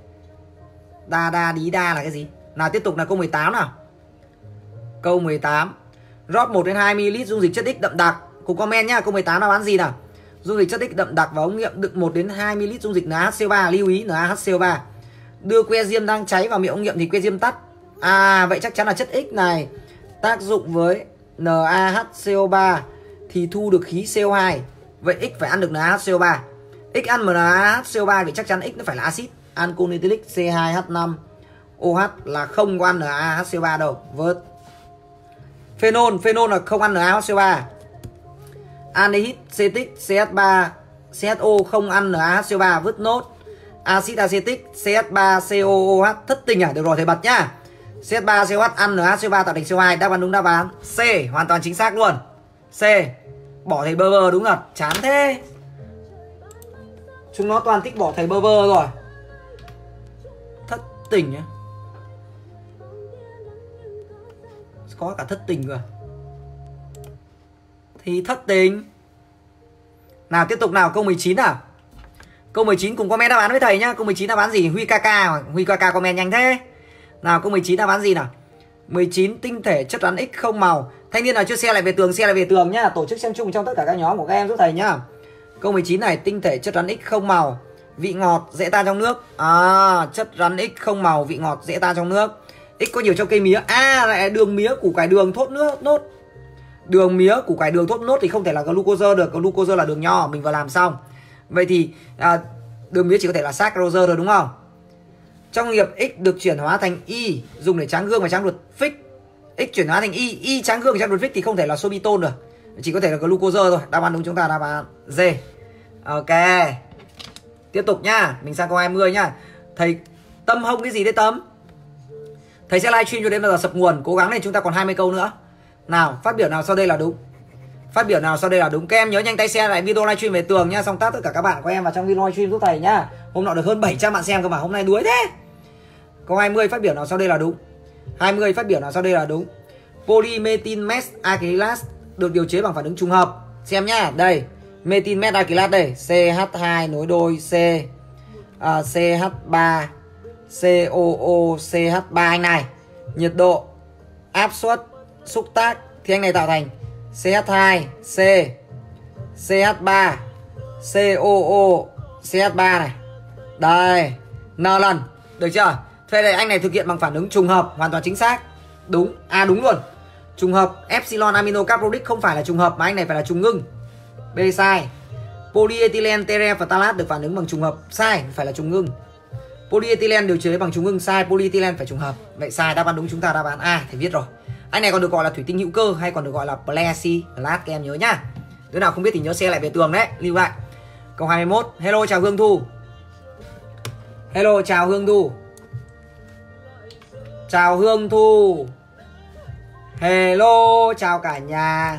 Đa đi đa là cái gì? Nào tiếp tục là câu 18 nào. Câu 18. Rót 1 đến 2 ml dung dịch chất X đậm đặc. Cùng comment nhá, câu 18 đáp án gì nào? Dung dịch chất X đậm đặc vào ống nghiệm đựng 1 đến 2 ml dung dịch NaHCO3, lưu ý NaHCO3. Đưa que diêm đang cháy vào miệng ống nghiệm thì que diêm tắt. À vậy chắc chắn là chất X này tác dụng với NaHCO3 thì thu được khí CO2. Vậy X phải ăn được NaHCO3. X ăn NaHCO3 thì chắc chắn X nó phải là axit ancol ethylic C2H5OH là không có ăn NaHCO3 đâu. Vớt. Phenol là không ăn NaHCO3. Anhydride cetic CH3 CHO không ăn NaHCO3, vứt nốt. Axit acetic CH3COOH thất tình à? Được rồi thầy bật nhá. CH3COH ăn NaHCO3 tạo thành CO2. Đáp án đúng, đáp án C, hoàn toàn chính xác luôn. C. Bỏ thầy bơ vơ đúng rồi. Chán thế. Chúng nó toàn thích bỏ thầy bơ vơ rồi. Thất tình á. Có cả thất tình cơ. Thì thất tình. Nào tiếp tục nào, câu 19 nào. Câu 19 cùng comment đáp án với thầy nhá. Câu 19 đáp án gì? Huy KK comment nhanh thế. Nào câu 19 đáp án gì nào? 19 tinh thể chất rắn X không màu. Thanh niên nào chưa share lại về tường nhá. Tổ chức xem chung trong tất cả các nhóm của các em giúp thầy nhá. Câu 19 này, tinh thể chất rắn X không màu, vị ngọt, dễ tan trong nước. À, chất rắn X không màu, vị ngọt, dễ tan trong nước. X có nhiều trong cây mía. À, lại đường mía, củ cải đường, thốt nước, nốt. Đường mía, củ cải đường, thốt nốt thì không thể là glucose được. Glucose là đường nho, mình vừa làm xong. Vậy thì đường mía chỉ có thể là saccharose rồi đúng không? Trong nghiệp X được chuyển hóa thành Y, dùng để tráng gương và tráng ruột fix. X chuyển hóa thành Y tráng gương và tráng ruột fix thì không thể là sorbitol được. Chỉ có thể là glucose thôi. Đáp án đúng chúng ta đáp án D. Ok. Tiếp tục nhá. Mình sang câu 20 nhá. Thầy tâm hông cái gì đấy Tâm? Thầy sẽ livestream cho đến bây giờ sập nguồn. Cố gắng lên, chúng ta còn 20 câu nữa. Nào, phát biểu nào sau đây là đúng? Phát biểu nào sau đây là đúng? Các em nhớ nhanh tay share lại video livestream về tường nhá. Xong tag tất cả các bạn của em vào trong video livestream giúp thầy nhá. Hôm nọ được hơn 700 bạn xem cơ mà, hôm nay đuối thế. Câu 20, phát biểu nào sau đây là đúng? 20, phát biểu nào sau đây là đúng? Polymethyl methacrylase được điều chế bằng phản ứng trùng hợp. Xem nhá, đây. Methyl methacrylase đây, CH2 nối đôi C CH3 COOCH3 anh này. Nhiệt độ, áp suất, xúc tác thì anh này tạo thành CH2 C CH3 COOCH3 này. Đây, N lần. Được chưa? Thế đây anh này thực hiện bằng phản ứng trùng hợp, hoàn toàn chính xác. Đúng, đúng luôn. Trùng hợp epsilon aminocarbonic không phải là trùng hợp mà anh này phải là trùng ngưng. B sai. Polyethylene terephthalate được phản ứng bằng trùng hợp, sai, phải là trùng ngưng. Polyethylene điều chế bằng trùng ngưng, sai, polyethylene phải trùng hợp. Vậy sai, đáp án đúng chúng ta đáp án A, thì viết rồi. Anh này còn được gọi là thủy tinh hữu cơ hay còn được gọi là plexiglass, các em nhớ nhá. Đứa nào không biết thì nhớ share lại về tường đấy, lưu lại. Câu 21. Hello chào Hương Thu. Hello chào Hương Thu. Chào Hương Thu. Hello chào cả nhà.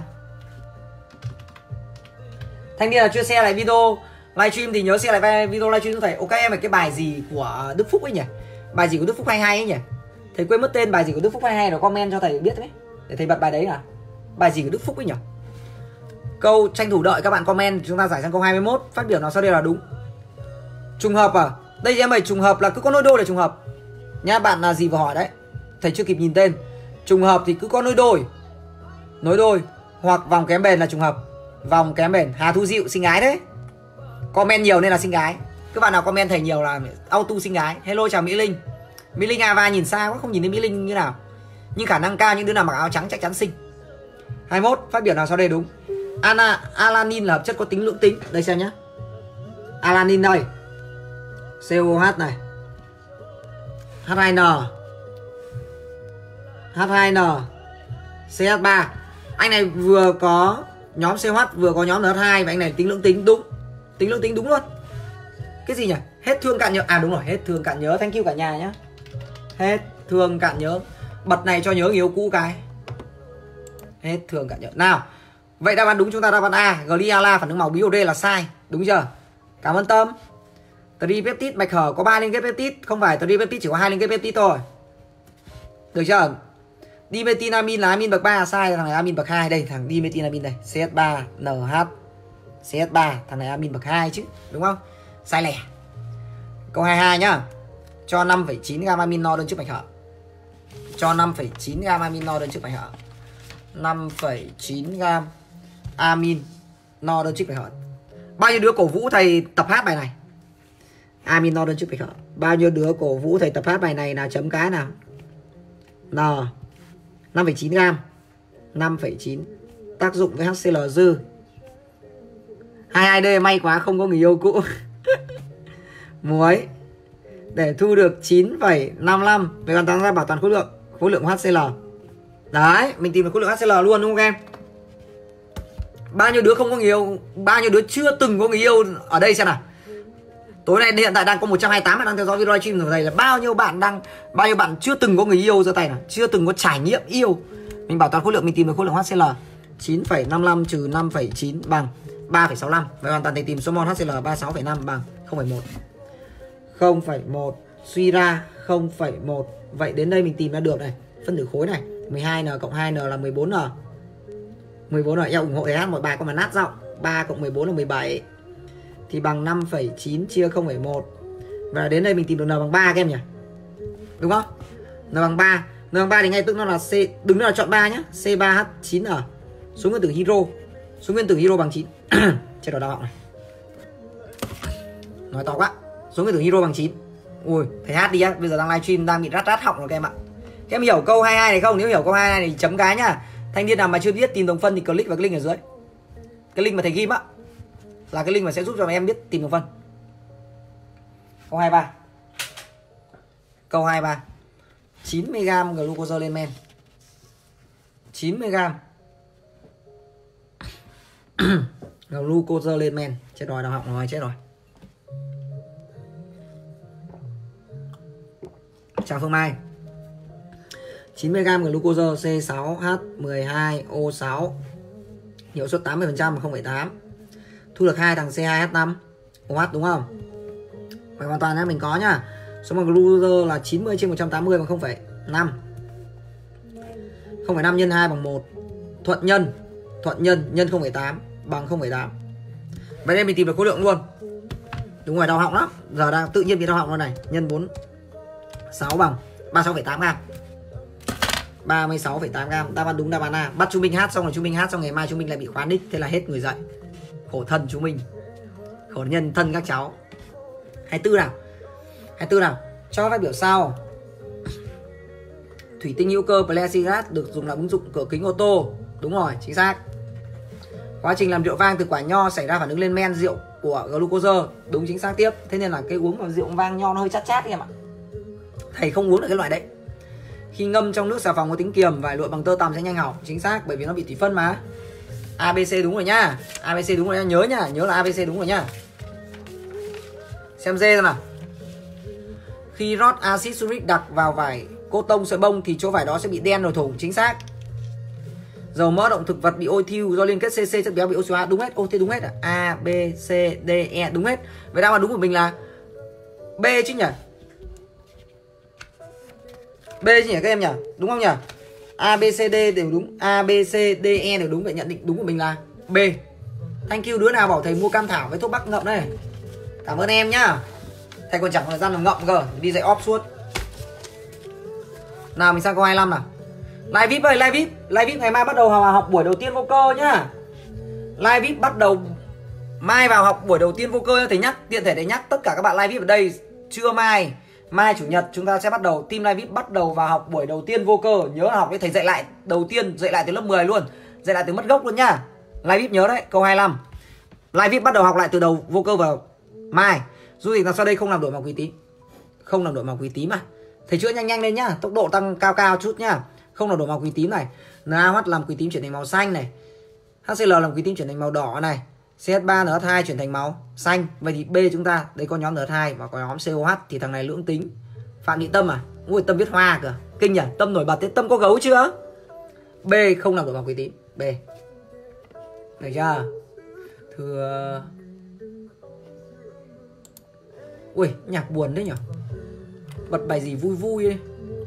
Thanh niên là chưa share lại video livestream thì nhớ share lại video livestream cho thầy. Ok em, cái bài gì của Đức Phúc ấy nhỉ? Bài gì của Đức Phúc 22 ấy nhỉ? Thầy quên mất tên bài gì của Đức Phúc 22 rồi, comment cho thầy biết đấy. Để thầy bật bài đấy à? Bài gì của Đức Phúc ấy nhỉ? Câu tranh thủ đợi các bạn comment, chúng ta giải sang câu 21. Phát biểu nào sau đây là đúng? Trùng hợp à? Đây em ơi, trùng hợp là cứ có nối đôi là trùng hợp. Nha, bạn là gì vừa hỏi đấy. Thầy chưa kịp nhìn tên. Trùng hợp thì cứ có nối đôi hoặc vòng kém bền là trùng hợp. Vòng kém bền. Hà Thu Diệu xinh gái đấy. Comment nhiều nên là xinh gái. Các bạn nào comment thầy nhiều là auto xinh gái. Hello chào Mỹ Linh. Mỹ Linh Ava nhìn xa quá, không nhìn thấy Mỹ Linh như nào. Nhưng khả năng cao những đứa nào mặc áo trắng chắc chắn xinh. 21. Phát biểu nào sau đây đúng? Alanin là hợp chất có tính lưỡng tính. Đây xem nhé. Alanin đây. COH này. H2N. H2N. CH3. Anh này vừa có nhóm COH vừa có nhóm NH2 và anh này tính lưỡng tính đúng. Tính lưỡng tính đúng luôn. Cái gì nhỉ? Hết thương cạn nhớ. À đúng rồi, hết thương cạn nhớ. Thank you cả nhà nhé. Hết thương cạn nhớ. Bật này cho nhớ người yêu cũ cái. Hết thương cạn nhớ. Nào, vậy đáp án đúng chúng ta đáp án A. Gliala phản ứng màu BOD là sai. Đúng chưa? Cảm ơn Tâm. Tripeptide bạch hở có 3 liên kết peptide, không phải tripeptide chỉ có 2 liên kết peptide thôi. Được chưa? Dimethylamin là amin bậc 3 sai, thằng này amin bậc 2 đây, thằng dimethylamin đây, CH3NH. CH3, thằng này amin bậc 2 chứ, đúng không? Sai lẻ. Câu 22 nhá. Cho 5,9 gam amin no đơn trước bạch hở. Cho 5,9 gam amin no đơn trước bạch hở. 5,9 gam amin no đơn trước bạch hở. Bao nhiêu đứa cổ vũ thầy tập hát bài này? Amino đơn chức bạch hở. Bao nhiêu đứa cổ vũ thầy tập hát bài này nào, chấm cái nào. N 5,9 gram. 5,9. Tác dụng với HCl dư. 22D may quá không có người yêu cũ. Muối để thu được 9,55. Vậy còn tăng ra bảo toàn khối lượng HCl. Đấy, mình tìm được khối lượng HCl luôn đúng không em? Bao nhiêu đứa không có người yêu, bao nhiêu đứa chưa từng có người yêu ở đây xem nào. Tối nay hiện tại đang có 128 bạn đang theo dõi video livestream rồi. Đây là bao nhiêu bạn chưa từng có người yêu giơ tay nào, chưa từng có trải nghiệm yêu. Mình bảo toàn khối lượng, mình tìm được khối lượng HCl 9,55 trừ 5,9 bằng 3,65. Vậy hoàn toàn thì tìm số mol HCl 36,5 bằng 0,1. 0,1 suy ra 0,1. Vậy đến đây mình tìm ra được này, phân tử khối này, 12N cộng 2N là 14N. 14N eo ủng hộ để một bài con mà nát giọng. 3 cộng 14 là 17. Thì bằng 5,9 chia 0,1. Và đến đây mình tìm được N bằng 3 các em nhỉ? Đúng không? N bằng 3. N bằng 3 thì ngay tức nó là C, đừng là chọn 3 nhé. C3H9N. Số nguyên tử hydro. Số nguyên tử hydro bằng 9. Chết rồi đau họng này. Nói to quá. Số nguyên tử hydro bằng 9. Ui, thầy hát đi á, bây giờ đang livestream đang bị rát họng rồi các em ạ. Các em hiểu câu 22 này không? Nếu hiểu câu 22 này thì chấm cái nhá. Thanh niên nào mà chưa biết tìm đồng phân thì click vào cái link ở dưới. Cái link mà thầy ghim á là cái link mà sẽ giúp cho em biết tìm đồng phân. Câu 23. Câu 23. 90g glucose lên men. 90g glucose lên men. Chết rồi, đau họng rồi, chết rồi. Chào Phương Mai. 90g glucose C6H12O6. Hiệu suất 80% 0,8. Thu được 2 thằng C2H5 OH đúng không? Vậy hoàn toàn mình có nhá. Số mol glucose là 90 trên 180 bằng 0,5. 0,5 nhân 2 bằng 1. Thuận nhân nhân 0,8 bằng 0,8. Vậy nên mình tìm được khối lượng luôn. Đúng rồi, đau họng lắm. Giờ đang tự nhiên bị đau họng luôn này. Nhân 46 bằng 36,8 gram. 36,8 gram. Đáp án đúng, đáp án A. Bắt chú Minh hát xong rồi chú Minh hát xong ngày mai chú Minh lại bị khóa nick, thế là hết người dạy. Khổ thân chú Minh. Khổ nhân thân các cháu. 24 nào. 24 nào. Cho phát biểu sau. Thủy tinh hữu cơ plexiglas được dùng làm ứng dụng cửa kính ô tô. Đúng rồi, chính xác. Quá trình làm rượu vang từ quả nho xảy ra phản ứng lên men rượu của glucose. Đúng, chính xác tiếp. Thế nên là cái uống vào rượu vang nho nó hơi chát chát em ạ. Thầy không uống được cái loại đấy. Khi ngâm trong nước xà phòng có tính kiềm, vải lụa bằng tơ tằm sẽ nhanh hỏng. Chính xác, bởi vì nó bị thủy phân mà. ABC đúng rồi nhá. ABC đúng rồi nhá, nhớ nhá, nhớ là ABC đúng rồi nhá. Xem D xem nào. Khi rót axit uric đặc vào vải cô tông sợi bông thì chỗ vải đó sẽ bị đen rồi thủng. Chính xác. Dầu mỡ động thực vật bị ôi thiêu do liên kết CC chất béo bị oxy hóa. Đúng hết. Ô thế đúng hết à? A, B, C, D, E đúng hết. Vậy đáp án đúng của mình là B chứ nhỉ? B chứ nhỉ các em nhỉ? Đúng không nhỉ? A, B, C, D đều đúng. A, B, C, D, E đều đúng. Vậy nhận định đúng của mình là B. Thank you đứa nào bảo thầy mua cam thảo với thuốc bắc ngậm đây. Cảm ơn em nhá. Thầy còn chẳng có thời gian làm ngậm cơ. Đi dạy off suốt. Nào mình sang câu 25 nào. Live VIP ơi, live VIP. Live VIP ngày mai bắt đầu học buổi đầu tiên vô cơ nhá. Live VIP bắt đầu mai vào học buổi đầu tiên vô cơ. Thầy nhắc, tiện thể để nhắc tất cả các bạn live VIP ở đây. Trưa mai chủ nhật chúng ta sẽ bắt đầu, team live VIP bắt đầu vào học buổi đầu tiên vô cơ. Nhớ là học với thầy dạy lại đầu tiên, dạy lại từ lớp 10 luôn, dạy lại từ mất gốc luôn nhá. Live VIP nhớ đấy, câu 25. Live VIP bắt đầu học lại từ đầu vô cơ vào mai. Dù gì là sau đây không làm đổi màu quý tím. Không làm đổi màu quý tím mà. Thầy chữa nhanh lên nhá, tốc độ tăng cao chút nhá. Không làm đổi màu quý tím này. NaOH làm quý tím chuyển thành màu xanh này. HCl làm quý tím chuyển thành màu đỏ này. CH3NH2 chuyển thành màu xanh. Vậy thì B chúng ta, đây có nhóm NH2 và có nhóm COH thì thằng này lưỡng tính. Phạm Thị Tâm à? Ui, Tâm viết hoa kìa. Kinh nhỉ? Tâm nổi bật thế. Tâm có gấu chưa? B không làm đổi màu quý tím. B. Được chưa? Thưa... Ui, nhạc buồn đấy nhỉ? Bật bài gì vui vui đi.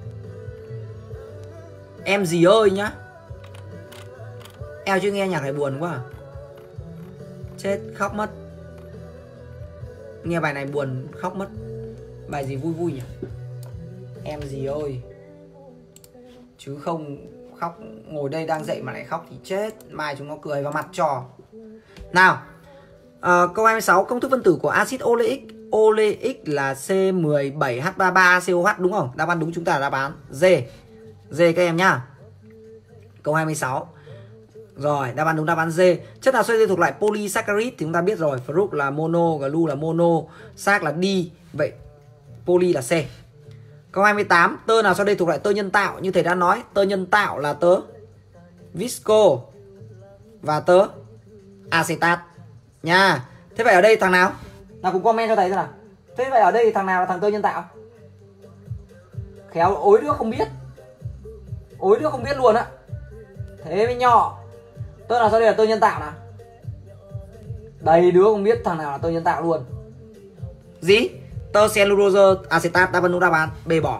Em gì ơi nhá. Eo chứ nghe nhạc này buồn quá à? Chết, khóc mất. Nghe bài này buồn, khóc mất. Bài gì vui vui nhỉ? Em gì ơi. Chứ không khóc, ngồi đây đang dậy mà lại khóc thì chết. Mai chúng nó cười vào mặt trò. Nào, câu 26, công thức phân tử của axit oleic Olex là C17H33COH đúng không? Đáp án đúng chúng ta là đáp án D. D các em nhá. Câu 26. Rồi, đáp án đúng đáp án D. Chất nào sau đây thuộc loại polysaccharide thì chúng ta biết rồi. Fruct là mono, glu là mono, sac là đi. Vậy poly là C. Câu 28. Tơ nào sau đây thuộc loại tơ nhân tạo? Như thầy đã nói, tơ nhân tạo là tơ visco và tơ acetat nha. Thế vậy ở đây thằng nào? Nào cùng comment cho thầy xem nào. Thế vậy ở đây thằng nào là thằng tơ nhân tạo? Khéo ối đứa không biết. Ối đứa không biết luôn á. Thế mới nhỏ. Tơ nào sau đây là tơ nhân tạo nào? Đầy đứa không biết thằng nào là tơ nhân tạo luôn. Gì? Tơ cellulose acetat. Đáp án đúng đáp án B bỏ.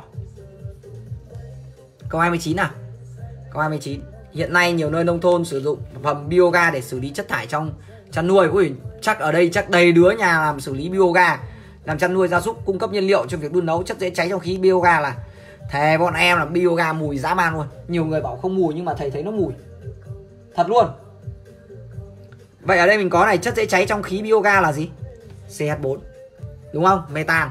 Câu 29 nào. Câu 29. Hiện nay nhiều nơi nông thôn sử dụng phẩm bioga để xử lý chất thải trong chăn nuôi. Ui, chắc ở đây chắc đầy đứa nhà làm xử lý bioga, làm chăn nuôi gia súc, cung cấp nhiên liệu cho việc đun nấu chất dễ cháy trong khí bioga là thề bọn em là bioga mùi dã man luôn. Nhiều người bảo không mùi nhưng mà thầy thấy nó mùi thật luôn. Vậy ở đây mình có này, chất dễ cháy trong khí bioga là gì? CH4 đúng không? Metan.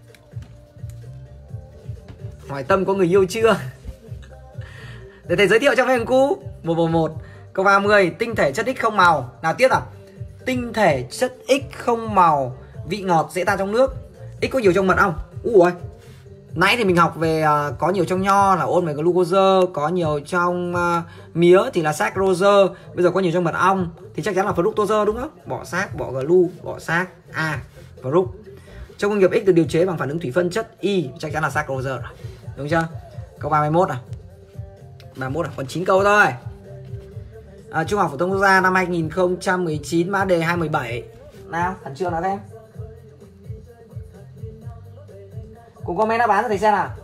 Hỏi Tâm có người yêu chưa? Để thầy giới thiệu cho mấy thằng cu. 111. Câu 30. Tinh thể chất X không màu. Nào tiếp à? Tinh thể chất X không màu, vị ngọt, dễ tan trong nước. X có nhiều trong mật ong. Ui, nãy thì mình học về có nhiều trong nho là ôn về glucose, có nhiều trong mía thì là saccharose, bây giờ có nhiều trong mật ong thì chắc chắn là fructose đúng không? Bỏ sac, bỏ glu, bỏ sac, fruct. Trong công nghiệp X được điều chế bằng phản ứng thủy phân chất Y, chắc chắn là saccharose rồi. Đúng chưa? Câu 31 à? 31 à? Còn 9 câu thôi. Trung học phổ thông quốc gia năm 2019 mã đề 217. Nào, khẩn trương nào các em. Cùng comment đáp án cho thầy xem nào.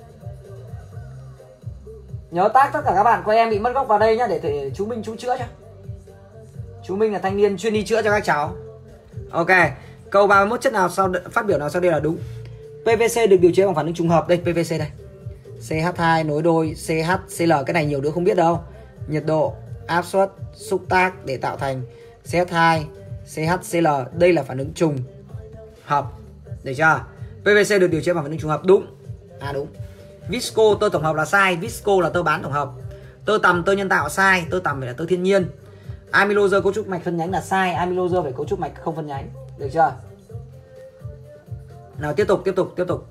Nhớ tag tất cả các bạn của em bị mất gốc vào đây nhá, để thầy chú Minh chú chữa cho. Chú Minh là thanh niên chuyên đi chữa cho các cháu. Ok, câu 31 chất nào sau phát biểu nào sau đây là đúng? PVC được điều chế bằng phản ứng trùng hợp. Đây, PVC đây. CH2 nối đôi CHCl, cái này nhiều đứa không biết đâu. Nhiệt độ, áp suất, xúc tác để tạo thành CH2 CHCl, đây là phản ứng trùng hợp. Được chưa? PVC được điều chế bằng phản ứng trùng hợp đúng. Đúng. Visco tơ tổng hợp là sai, Visco là tơ bán tổng hợp. Tơ tằm tơ nhân tạo sai, tơ tằm phải là tơ thiên nhiên. Amylose cấu trúc mạch phân nhánh là sai, amylose phải cấu trúc mạch không phân nhánh. Được chưa? Nào tiếp tục.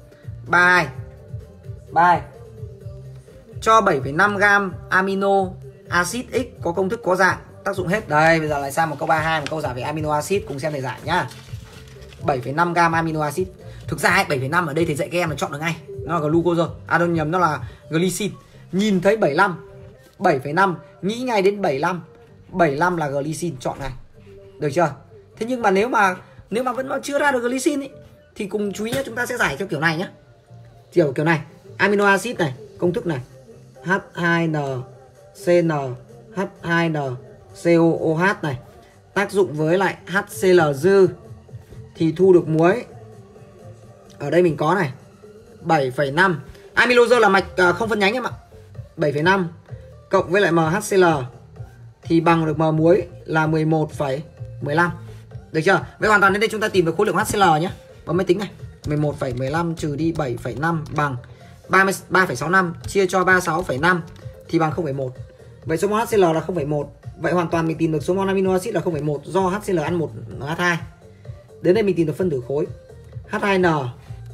32. Cho 7,5 gam amino acid X có công thức có dạng, tác dụng hết. Đây, bây giờ lại sang một câu 32, một câu giải về amino acid cùng xem thầy giải nhá. 7,5 gam amino acid. Thực ra 7,5 ở đây thầy dạy các em là chọn được ngay. Nó là glucose. Đâu nhầm, nó là glycine. Nhìn thấy 75, 7,5 nghĩ ngay đến 75. 75 là glycine, chọn này. Được chưa? Thế nhưng mà nếu mà vẫn chưa ra được glycine ý, thì cùng chú ý nhé, chúng ta sẽ giải theo kiểu này nhé. Kiểu này, amino acid này, công thức này. H2N CN H2N COOH này, tác dụng với lại HCl dư thì thu được muối. Ở đây mình có này 7,5. Amylose là mạch không phân nhánh em ạ. 7,5 cộng với lại MHCl thì bằng được M muối là 11,15. Được chưa? Vậy hoàn toàn đến đây chúng ta tìm được khối lượng HCl nhé. Bấm máy tính này. 11,15 trừ đi 7,5 bằng 33,65 chia cho 36,5 thì bằng 0,1. Vậy số mol HCl là 0,1. Vậy hoàn toàn mình tìm được số mol amino acid là 0,1 do HCl ăn 1 H2. Đến đây mình tìm được phân tử khối. H2N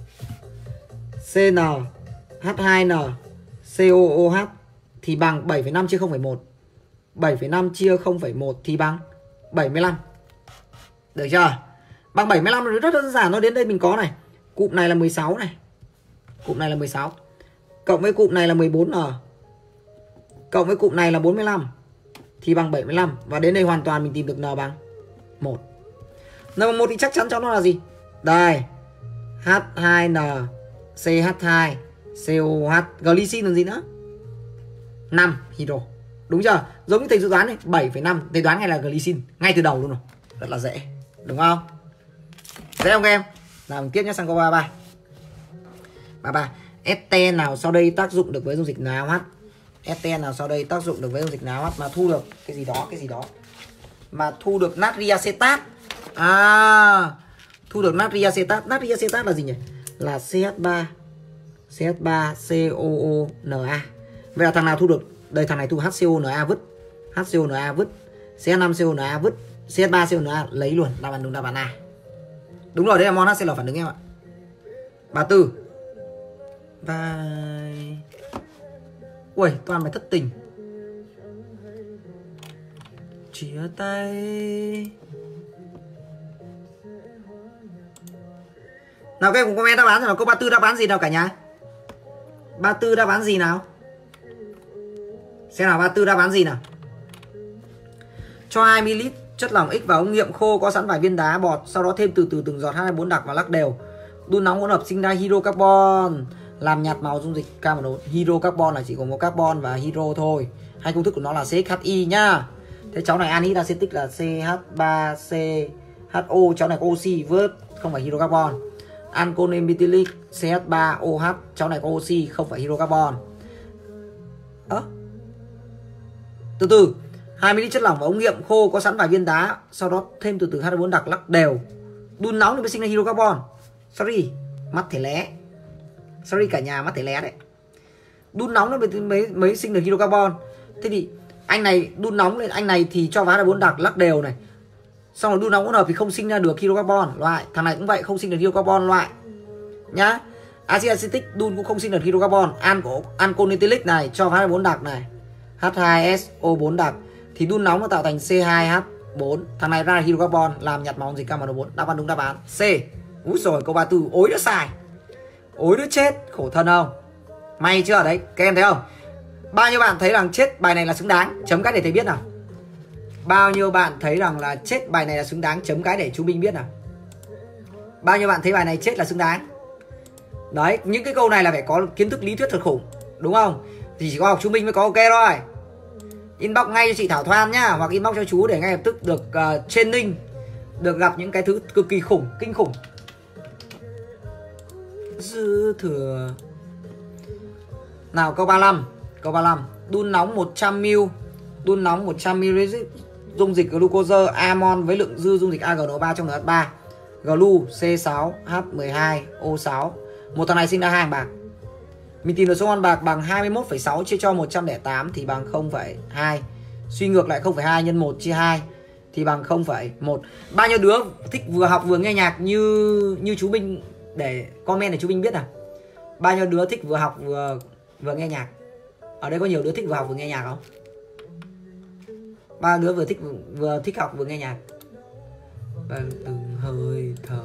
CN H2N COOH thì bằng 7,5 chia 0,1. 7,5 chia 0,1 thì bằng 75. Được chưa? Bằng 75 là rất đơn giản. Nó đến đây mình có này. Cụm này là 16 này. Cụm này là 16. Cộng với cụm này là 14N. Cộng với cụm này là 45 thì bằng 75. Và đến đây hoàn toàn mình tìm được N bằng 1. N bằng 1 thì chắc chắn cho nó là gì? Đây. H2N CH2 COH, glycine là gì nữa? 5 hydro. Đúng chưa? Giống như thầy dự đoán này, 7,5 thầy đoán ngay là glycine ngay từ đầu luôn rồi. Rất là dễ, đúng không? Dễ không em? Làm tiếp nhé, sang câu 33. 33. Eten nào sau đây tác dụng được với dung dịch NaOH? Eten nào sau đây tác dụng được với dung dịch NaOH mà thu được cái gì đó, mà thu được natri acetat. Thu được natri acetat. Natri acetat là gì nhỉ? Là CH3 COONA. Vậy là thằng nào thu được? Đây thằng này thu HCONA vứt. HCONA vứt. CH5CONA vứt. CH3CONA lấy luôn. Đáp án đúng đáp án A. Đúng rồi, đấy là mon HCl phản ứng em ạ. 34. Bye. Ui, toàn phải thất tình. Chia tay. Nào các em cùng comment đáp án nào. Câu 34 đáp án gì nào cả nhà? 34 đáp án gì nào? Xem nào 34 đáp án gì nào? Cho 2ml chất lỏng X vào ống nghiệm khô có sẵn vài viên đá bọt, sau đó thêm từ từ từng giọt H2O đặc và lắc đều. Đun nóng hỗn hợp sinh ra hydrocarbon, làm nhạt màu dung dịch carbon. Hydrocarbon là chỉ có một carbon và hydro thôi. Hai công thức của nó là CHI nhá. Thế cháu này anhydride acetic là CH3CHO, cháu này có oxy vớt, không phải hydrocarbon. Ancol methylic CH3OH, cháu này có oxy, không phải hydrocarbon. Từ từ, 2ml chất lỏng và ống nghiệm khô có sẵn vài viên đá, sau đó thêm từ từ H2O đặc lắc đều. Đun nóng thì mới sinh ra hydrocarbon. Sorry, mắt thể lé. Sorry cả nhà, mắt thể lé đấy. Đun nóng nó mới sinh được hydrocarbon. Thế thì anh này đun nóng lên, anh này thì cho vào H2O đặc lắc đều này. Xong rồi đun nóng hỗn hợp thì không sinh ra được hydrocarbon loại. Thằng này cũng vậy, không sinh được hydrocarbon loại. Nhá. Acid acetic đun cũng không sinh được hydrocarbon. Ancol ethylic này cho vào H2O đặc này, H2SO4 đặc thì đun nóng nó tạo thành C2H4. Thằng này ra là hydrocarbon, làm nhạt màu dịch carbon4. Đáp án đúng đáp án C. Úi rồi, câu 34 ối nó sai. Ối nó chết, khổ thân không? May chưa đấy, các em thấy không? Bao nhiêu bạn thấy rằng chết bài này là xứng đáng? Chấm cái để thầy biết nào. Bao nhiêu bạn thấy rằng là chết bài này là xứng đáng? Chấm cái để chú Minh biết nào. Bao nhiêu bạn thấy bài này chết là xứng đáng? Đấy, những cái câu này là phải có kiến thức lý thuyết thật khủng, đúng không? Thì chỉ có học chú Minh mới có ok thôi. Inbox ngay cho chị Thảo Thoan nhá, hoặc inbox cho chú để ngay lập tức được training, được gặp những cái thứ cực kỳ khủng, kinh khủng. Dư thừa. Nào câu 35. Câu 35. Đun nóng 100ml. Đun nóng 100ml dung dịch glucose amon với lượng dư dung dịch AgNO3 trong NH3. Glu C6H12O6. Một thằng này sinh ra 2 hàng bạc. Mình tìm được số mol bạc bằng 21,6 chia cho 108 thì bằng 0,2. Suy ngược lại 0,2 nhân 1 chia 2 thì bằng 0,1. Bao nhiêu đứa thích vừa học vừa nghe nhạc như chú Minh để comment để chú Minh biết nào. Bao nhiêu đứa thích vừa học vừa nghe nhạc? Ở đây có nhiều đứa thích vừa học vừa nghe nhạc không? Bao đứa vừa thích học vừa nghe nhạc? Bằng từng hơi thở.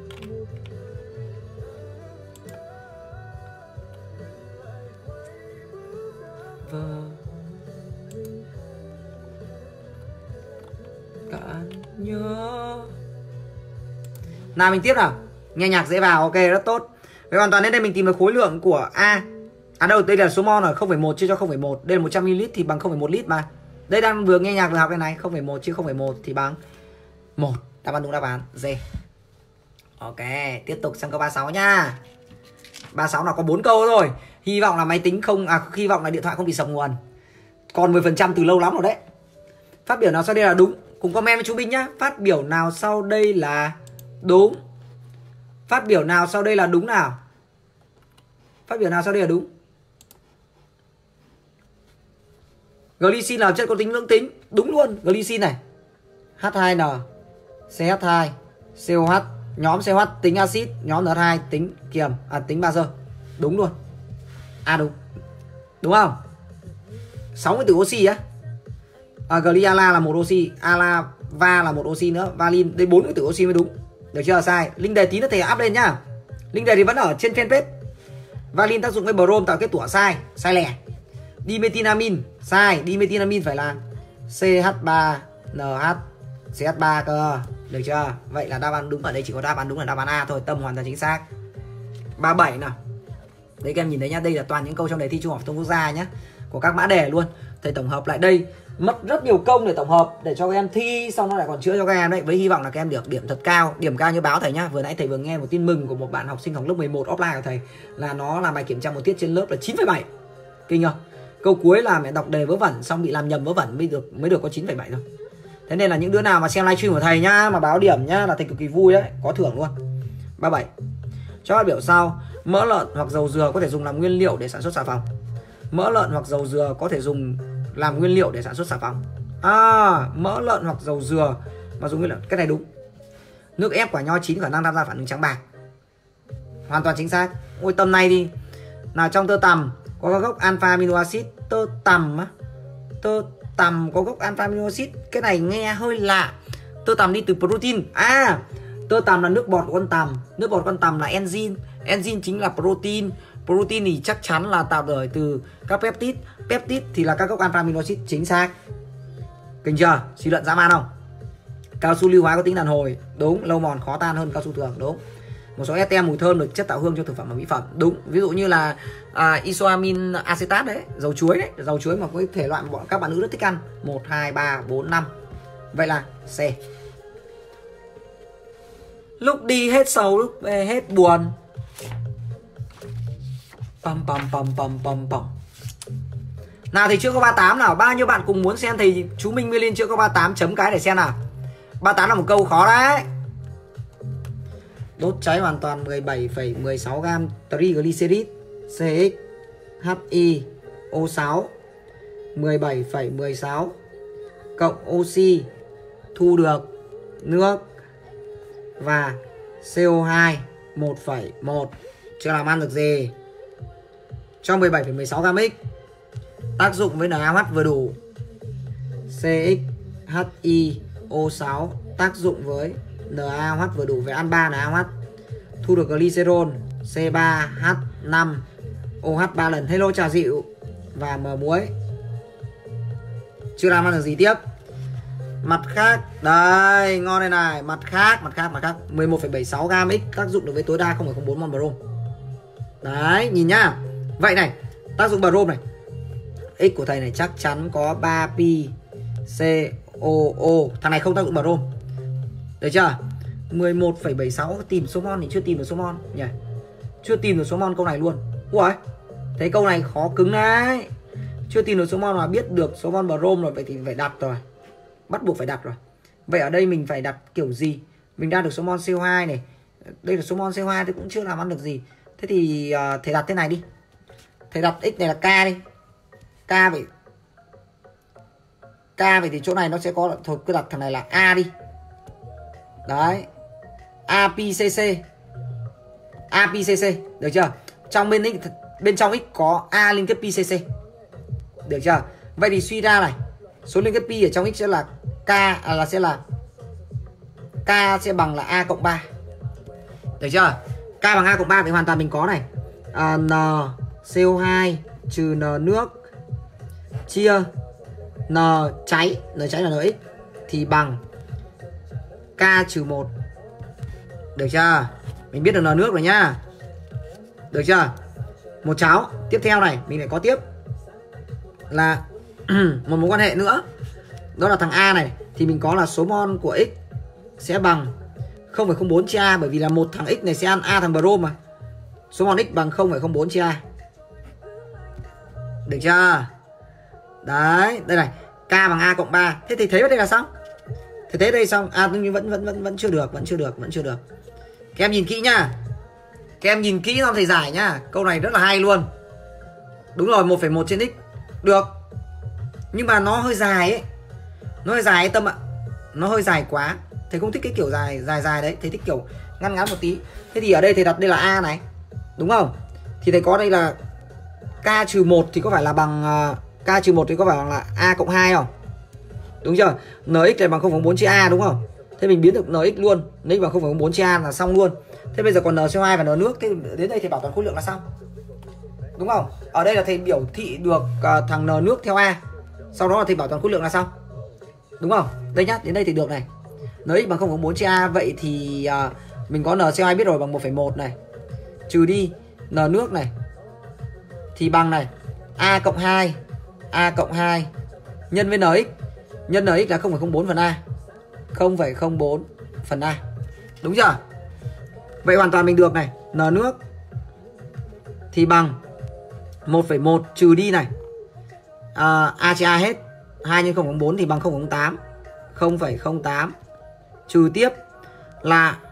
Cạn nhớ. Nào mình tiếp nào. Nghe nhạc dễ vào, ok, rất tốt. Vậy hoàn toàn đến đây mình tìm được khối lượng của A. À đâu, đây là số mol là 0,1 chia cho 0,1. Đây là 100ml thì bằng 0,1 lít mà. Đây đang vừa nghe nhạc vừa học cái này. 0,1 chia 0,1 thì bằng 1. Đáp án đúng đáp án D. Ok, tiếp tục sang câu 36 nha. 36 nào có 4 câu rồi. Hy vọng là máy tính không, hy vọng là điện thoại không bị sập nguồn. Còn 10% từ lâu lắm rồi đấy. Phát biểu nào sau đây là đúng? Cùng comment với chú Minh nhá. Phát biểu nào sau đây là đúng? Phát biểu nào sau đây là đúng nào? Phát biểu nào sau đây là đúng? Glycine là chất có tính lưỡng tính. Đúng luôn, glycine này. H2N, CH2, COH. Nhóm COH tính axit, nhóm NH2 tính kiềm, tính bazơ. Đúng luôn. Đúng. Đúng không? 60 từ oxy á. Glyala là một oxy, alava là một oxy nữa, valin đây 40 từ oxy mới đúng. Được chưa? Sai. Link đề tí nữa thầy up lên nhá. Link đề thì vẫn ở trên fanpage. Valin tác dụng với brom tạo kết tủa, sai, sai lẻ. Dimethylamine, sai, dimethylamine phải là CH3NH CH3 cơ. Được chưa? Vậy là đáp án đúng ở đây chỉ có đáp án đúng là đáp án A thôi, Tâm hoàn toàn chính xác. 37 nào. Đấy các em nhìn thấy nhá, đây là toàn những câu trong đề thi Trung học phổ thông quốc gia nhá, của các mã đề luôn. Thầy tổng hợp lại đây, mất rất nhiều công để tổng hợp để cho các em thi, xong nó lại còn chữa cho các em đấy. Với hy vọng là các em được điểm thật cao, điểm cao như báo thầy nhá. Vừa nãy thầy vừa nghe một tin mừng của một bạn học sinh học lớp 11 offline của thầy là nó làm bài kiểm tra một tiết trên lớp là 9,7. Kinh không? Câu cuối là mẹ đọc đề vớ vẩn xong bị làm nhầm vớ vẩn mới được có 9,7 thôi. Thế nên là những đứa nào mà xem livestream của thầy nhá, mà báo điểm nhá, là thầy cực kỳ vui đấy, có thưởng luôn. 37. Cho phát biểu sau, mỡ lợn hoặc dầu dừa có thể dùng làm nguyên liệu để sản xuất xà phòng. Mỡ lợn hoặc dầu dừa có thể dùng làm nguyên liệu để sản xuất xà phòng. Mỡ lợn hoặc dầu dừa mà dùng nguyên liệu, cái này đúng. Nước ép quả nho chín khả năng tham gia phản ứng trắng bạc. Hoàn toàn chính xác. Ôi tầm này đi. Nào trong tơ tằm có các gốc alpha amino acid. Tơ tằm á, tơ tằm có gốc alpha amino acid. Cái này nghe hơi lạ. Tơ tằm đi từ protein. Tơ tằm là nước bọt của con tằm. Nước bọt con tằm là enzyme. Enzyme chính là protein. Protein thì chắc chắn là tạo bởi từ các peptide. Peptide thì là các gốc alpha amino acid. Chính xác. Kinh chưa? Suy luận dã man không? Cao su lưu hóa có tính đàn hồi. Đúng. Lâu mòn khó tan hơn cao su thường. Đúng. Một số este mùi thơm được chất tạo hương cho thực phẩm và mỹ phẩm. Đúng. Ví dụ như là isoamin acetate đấy, dầu chuối đấy, dầu chuối mà có thể loại mà các bạn nữ rất thích ăn. 1, 2, 3, 4, 5. Vậy là C. Lúc đi hết sầu, lúc về hết buồn. Nào thì chưa có 38 nào. Bao nhiêu bạn cùng muốn xem thì chú Minh Nguyên chưa có 38 chấm cái để xem nào. 38 là một câu khó đấy. Đốt cháy hoàn toàn 17,16 gam triglycerid CXHIO6 17,16 cộng oxy, thu được nước và CO2 1,1. Chưa làm ăn được gì. Cho 17,16 gam X. Tác dụng với NaOH vừa đủ. CXHIO6 tác dụng với NaOH vừa đủ, về ăn 3 NaOH. Thu được glycerol C3H5 OH 3 lần. Hello trà dịu và mờ muối. Chưa làm ăn được gì tiếp. Mặt khác, đây ngon đây này. Mặt khác 11,76 gam X tác dụng được với tối đa 0,04 mol brom. Đấy, nhìn nhá. Vậy này, tác dụng brom này. X của thầy này chắc chắn có 3 pi COO. Thằng này không tác dụng brom. Được chưa? 11,76. Tìm số mol thì chưa tìm được số mol nhỉ. Chưa tìm được số mol câu này luôn. Ui, thấy câu này khó cứng đấy. Chưa tìm được số mol mà biết được số mol brom rồi. Vậy thì phải đặt rồi. Bắt buộc phải đặt rồi. Vậy ở đây mình phải đặt kiểu gì? Mình ra được số mol CO2 này. Đây là số mol CO2 thì cũng chưa làm ăn được gì. Thế thì thầy đặt thế này đi. Thầy đặt X này là K đi. K vậy thì chỗ này nó sẽ có. Thôi cứ đặt thằng này là A đi. Đấy. APCC. Được chưa? Trong bên trong X có A liên kết PCC. Được chưa? Vậy thì suy ra này, số liên kết pi ở trong X sẽ là K K sẽ bằng là A cộng 3. Được chưa? K bằng A cộng 3 thì hoàn toàn mình có này. N CO2 trừ N nước chia N cháy là NX thì bằng K trừ 1. Được chưa? Mình biết được N nước rồi nhá. Được chưa? Một cháo. Tiếp theo này mình lại có tiếp là một mối quan hệ nữa. Đó là thằng A này. Thì mình có là số mol của X sẽ bằng 0,04 chia A. Bởi vì là một thằng X này sẽ ăn A thằng brom mà. Số mol X bằng 0,04 chia A. Được chưa? Đấy. Đây này. K bằng A cộng 3. Thế thì thấy ở đây là xong. Thế thấy đây xong. Nhưng vẫn chưa được. Vẫn chưa được. Các em nhìn kỹ nhá. Các em nhìn kỹ xong thầy giải nhá. Câu này rất là hay luôn. Đúng rồi, 1,1 trên X. Được. Nhưng mà nó hơi dài ấy. Nó hơi dài ấy Tâm ạ. Nó hơi dài quá. Thầy không thích cái kiểu dài đấy. Thầy thích kiểu ngắn một tí. Thế thì ở đây thầy đặt đây là A này. Đúng không? Thì thầy có đây là K trừ 1 thì có phải là bằng K trừ 1 thì có phải bằng là A cộng 2 không? Đúng chưa? NX này bằng 0,4 chia A đúng không? Thế mình biến được NX luôn. NX bằng 0,4 chia A là xong luôn. Thế bây giờ còn NCO2 và N nước. Thế đến đây thì bảo toàn khối lượng là xong. Đúng không? Ở đây là thầy biểu thị được thằng N nước theo A. Sau đó là thầy bảo toàn khối lượng là xong. Đúng không? Đây nhá, đến đây thì được này. NX bằng 0,4 chia A. Vậy thì mình có NCO2 biết rồi bằng 1,1 này. Trừ đi N nước này. Thì bằng này A cộng 2. A cộng 2 nhân với NX. Nhân NX là 0,04 phần A. 0,04 phần A. Đúng chưa? Vậy hoàn toàn mình được này. N nước thì bằng 1,1 trừ đi này A chia A hết. 2 nhân 0,04 thì bằng 0,08. 0,08 trừ tiếp là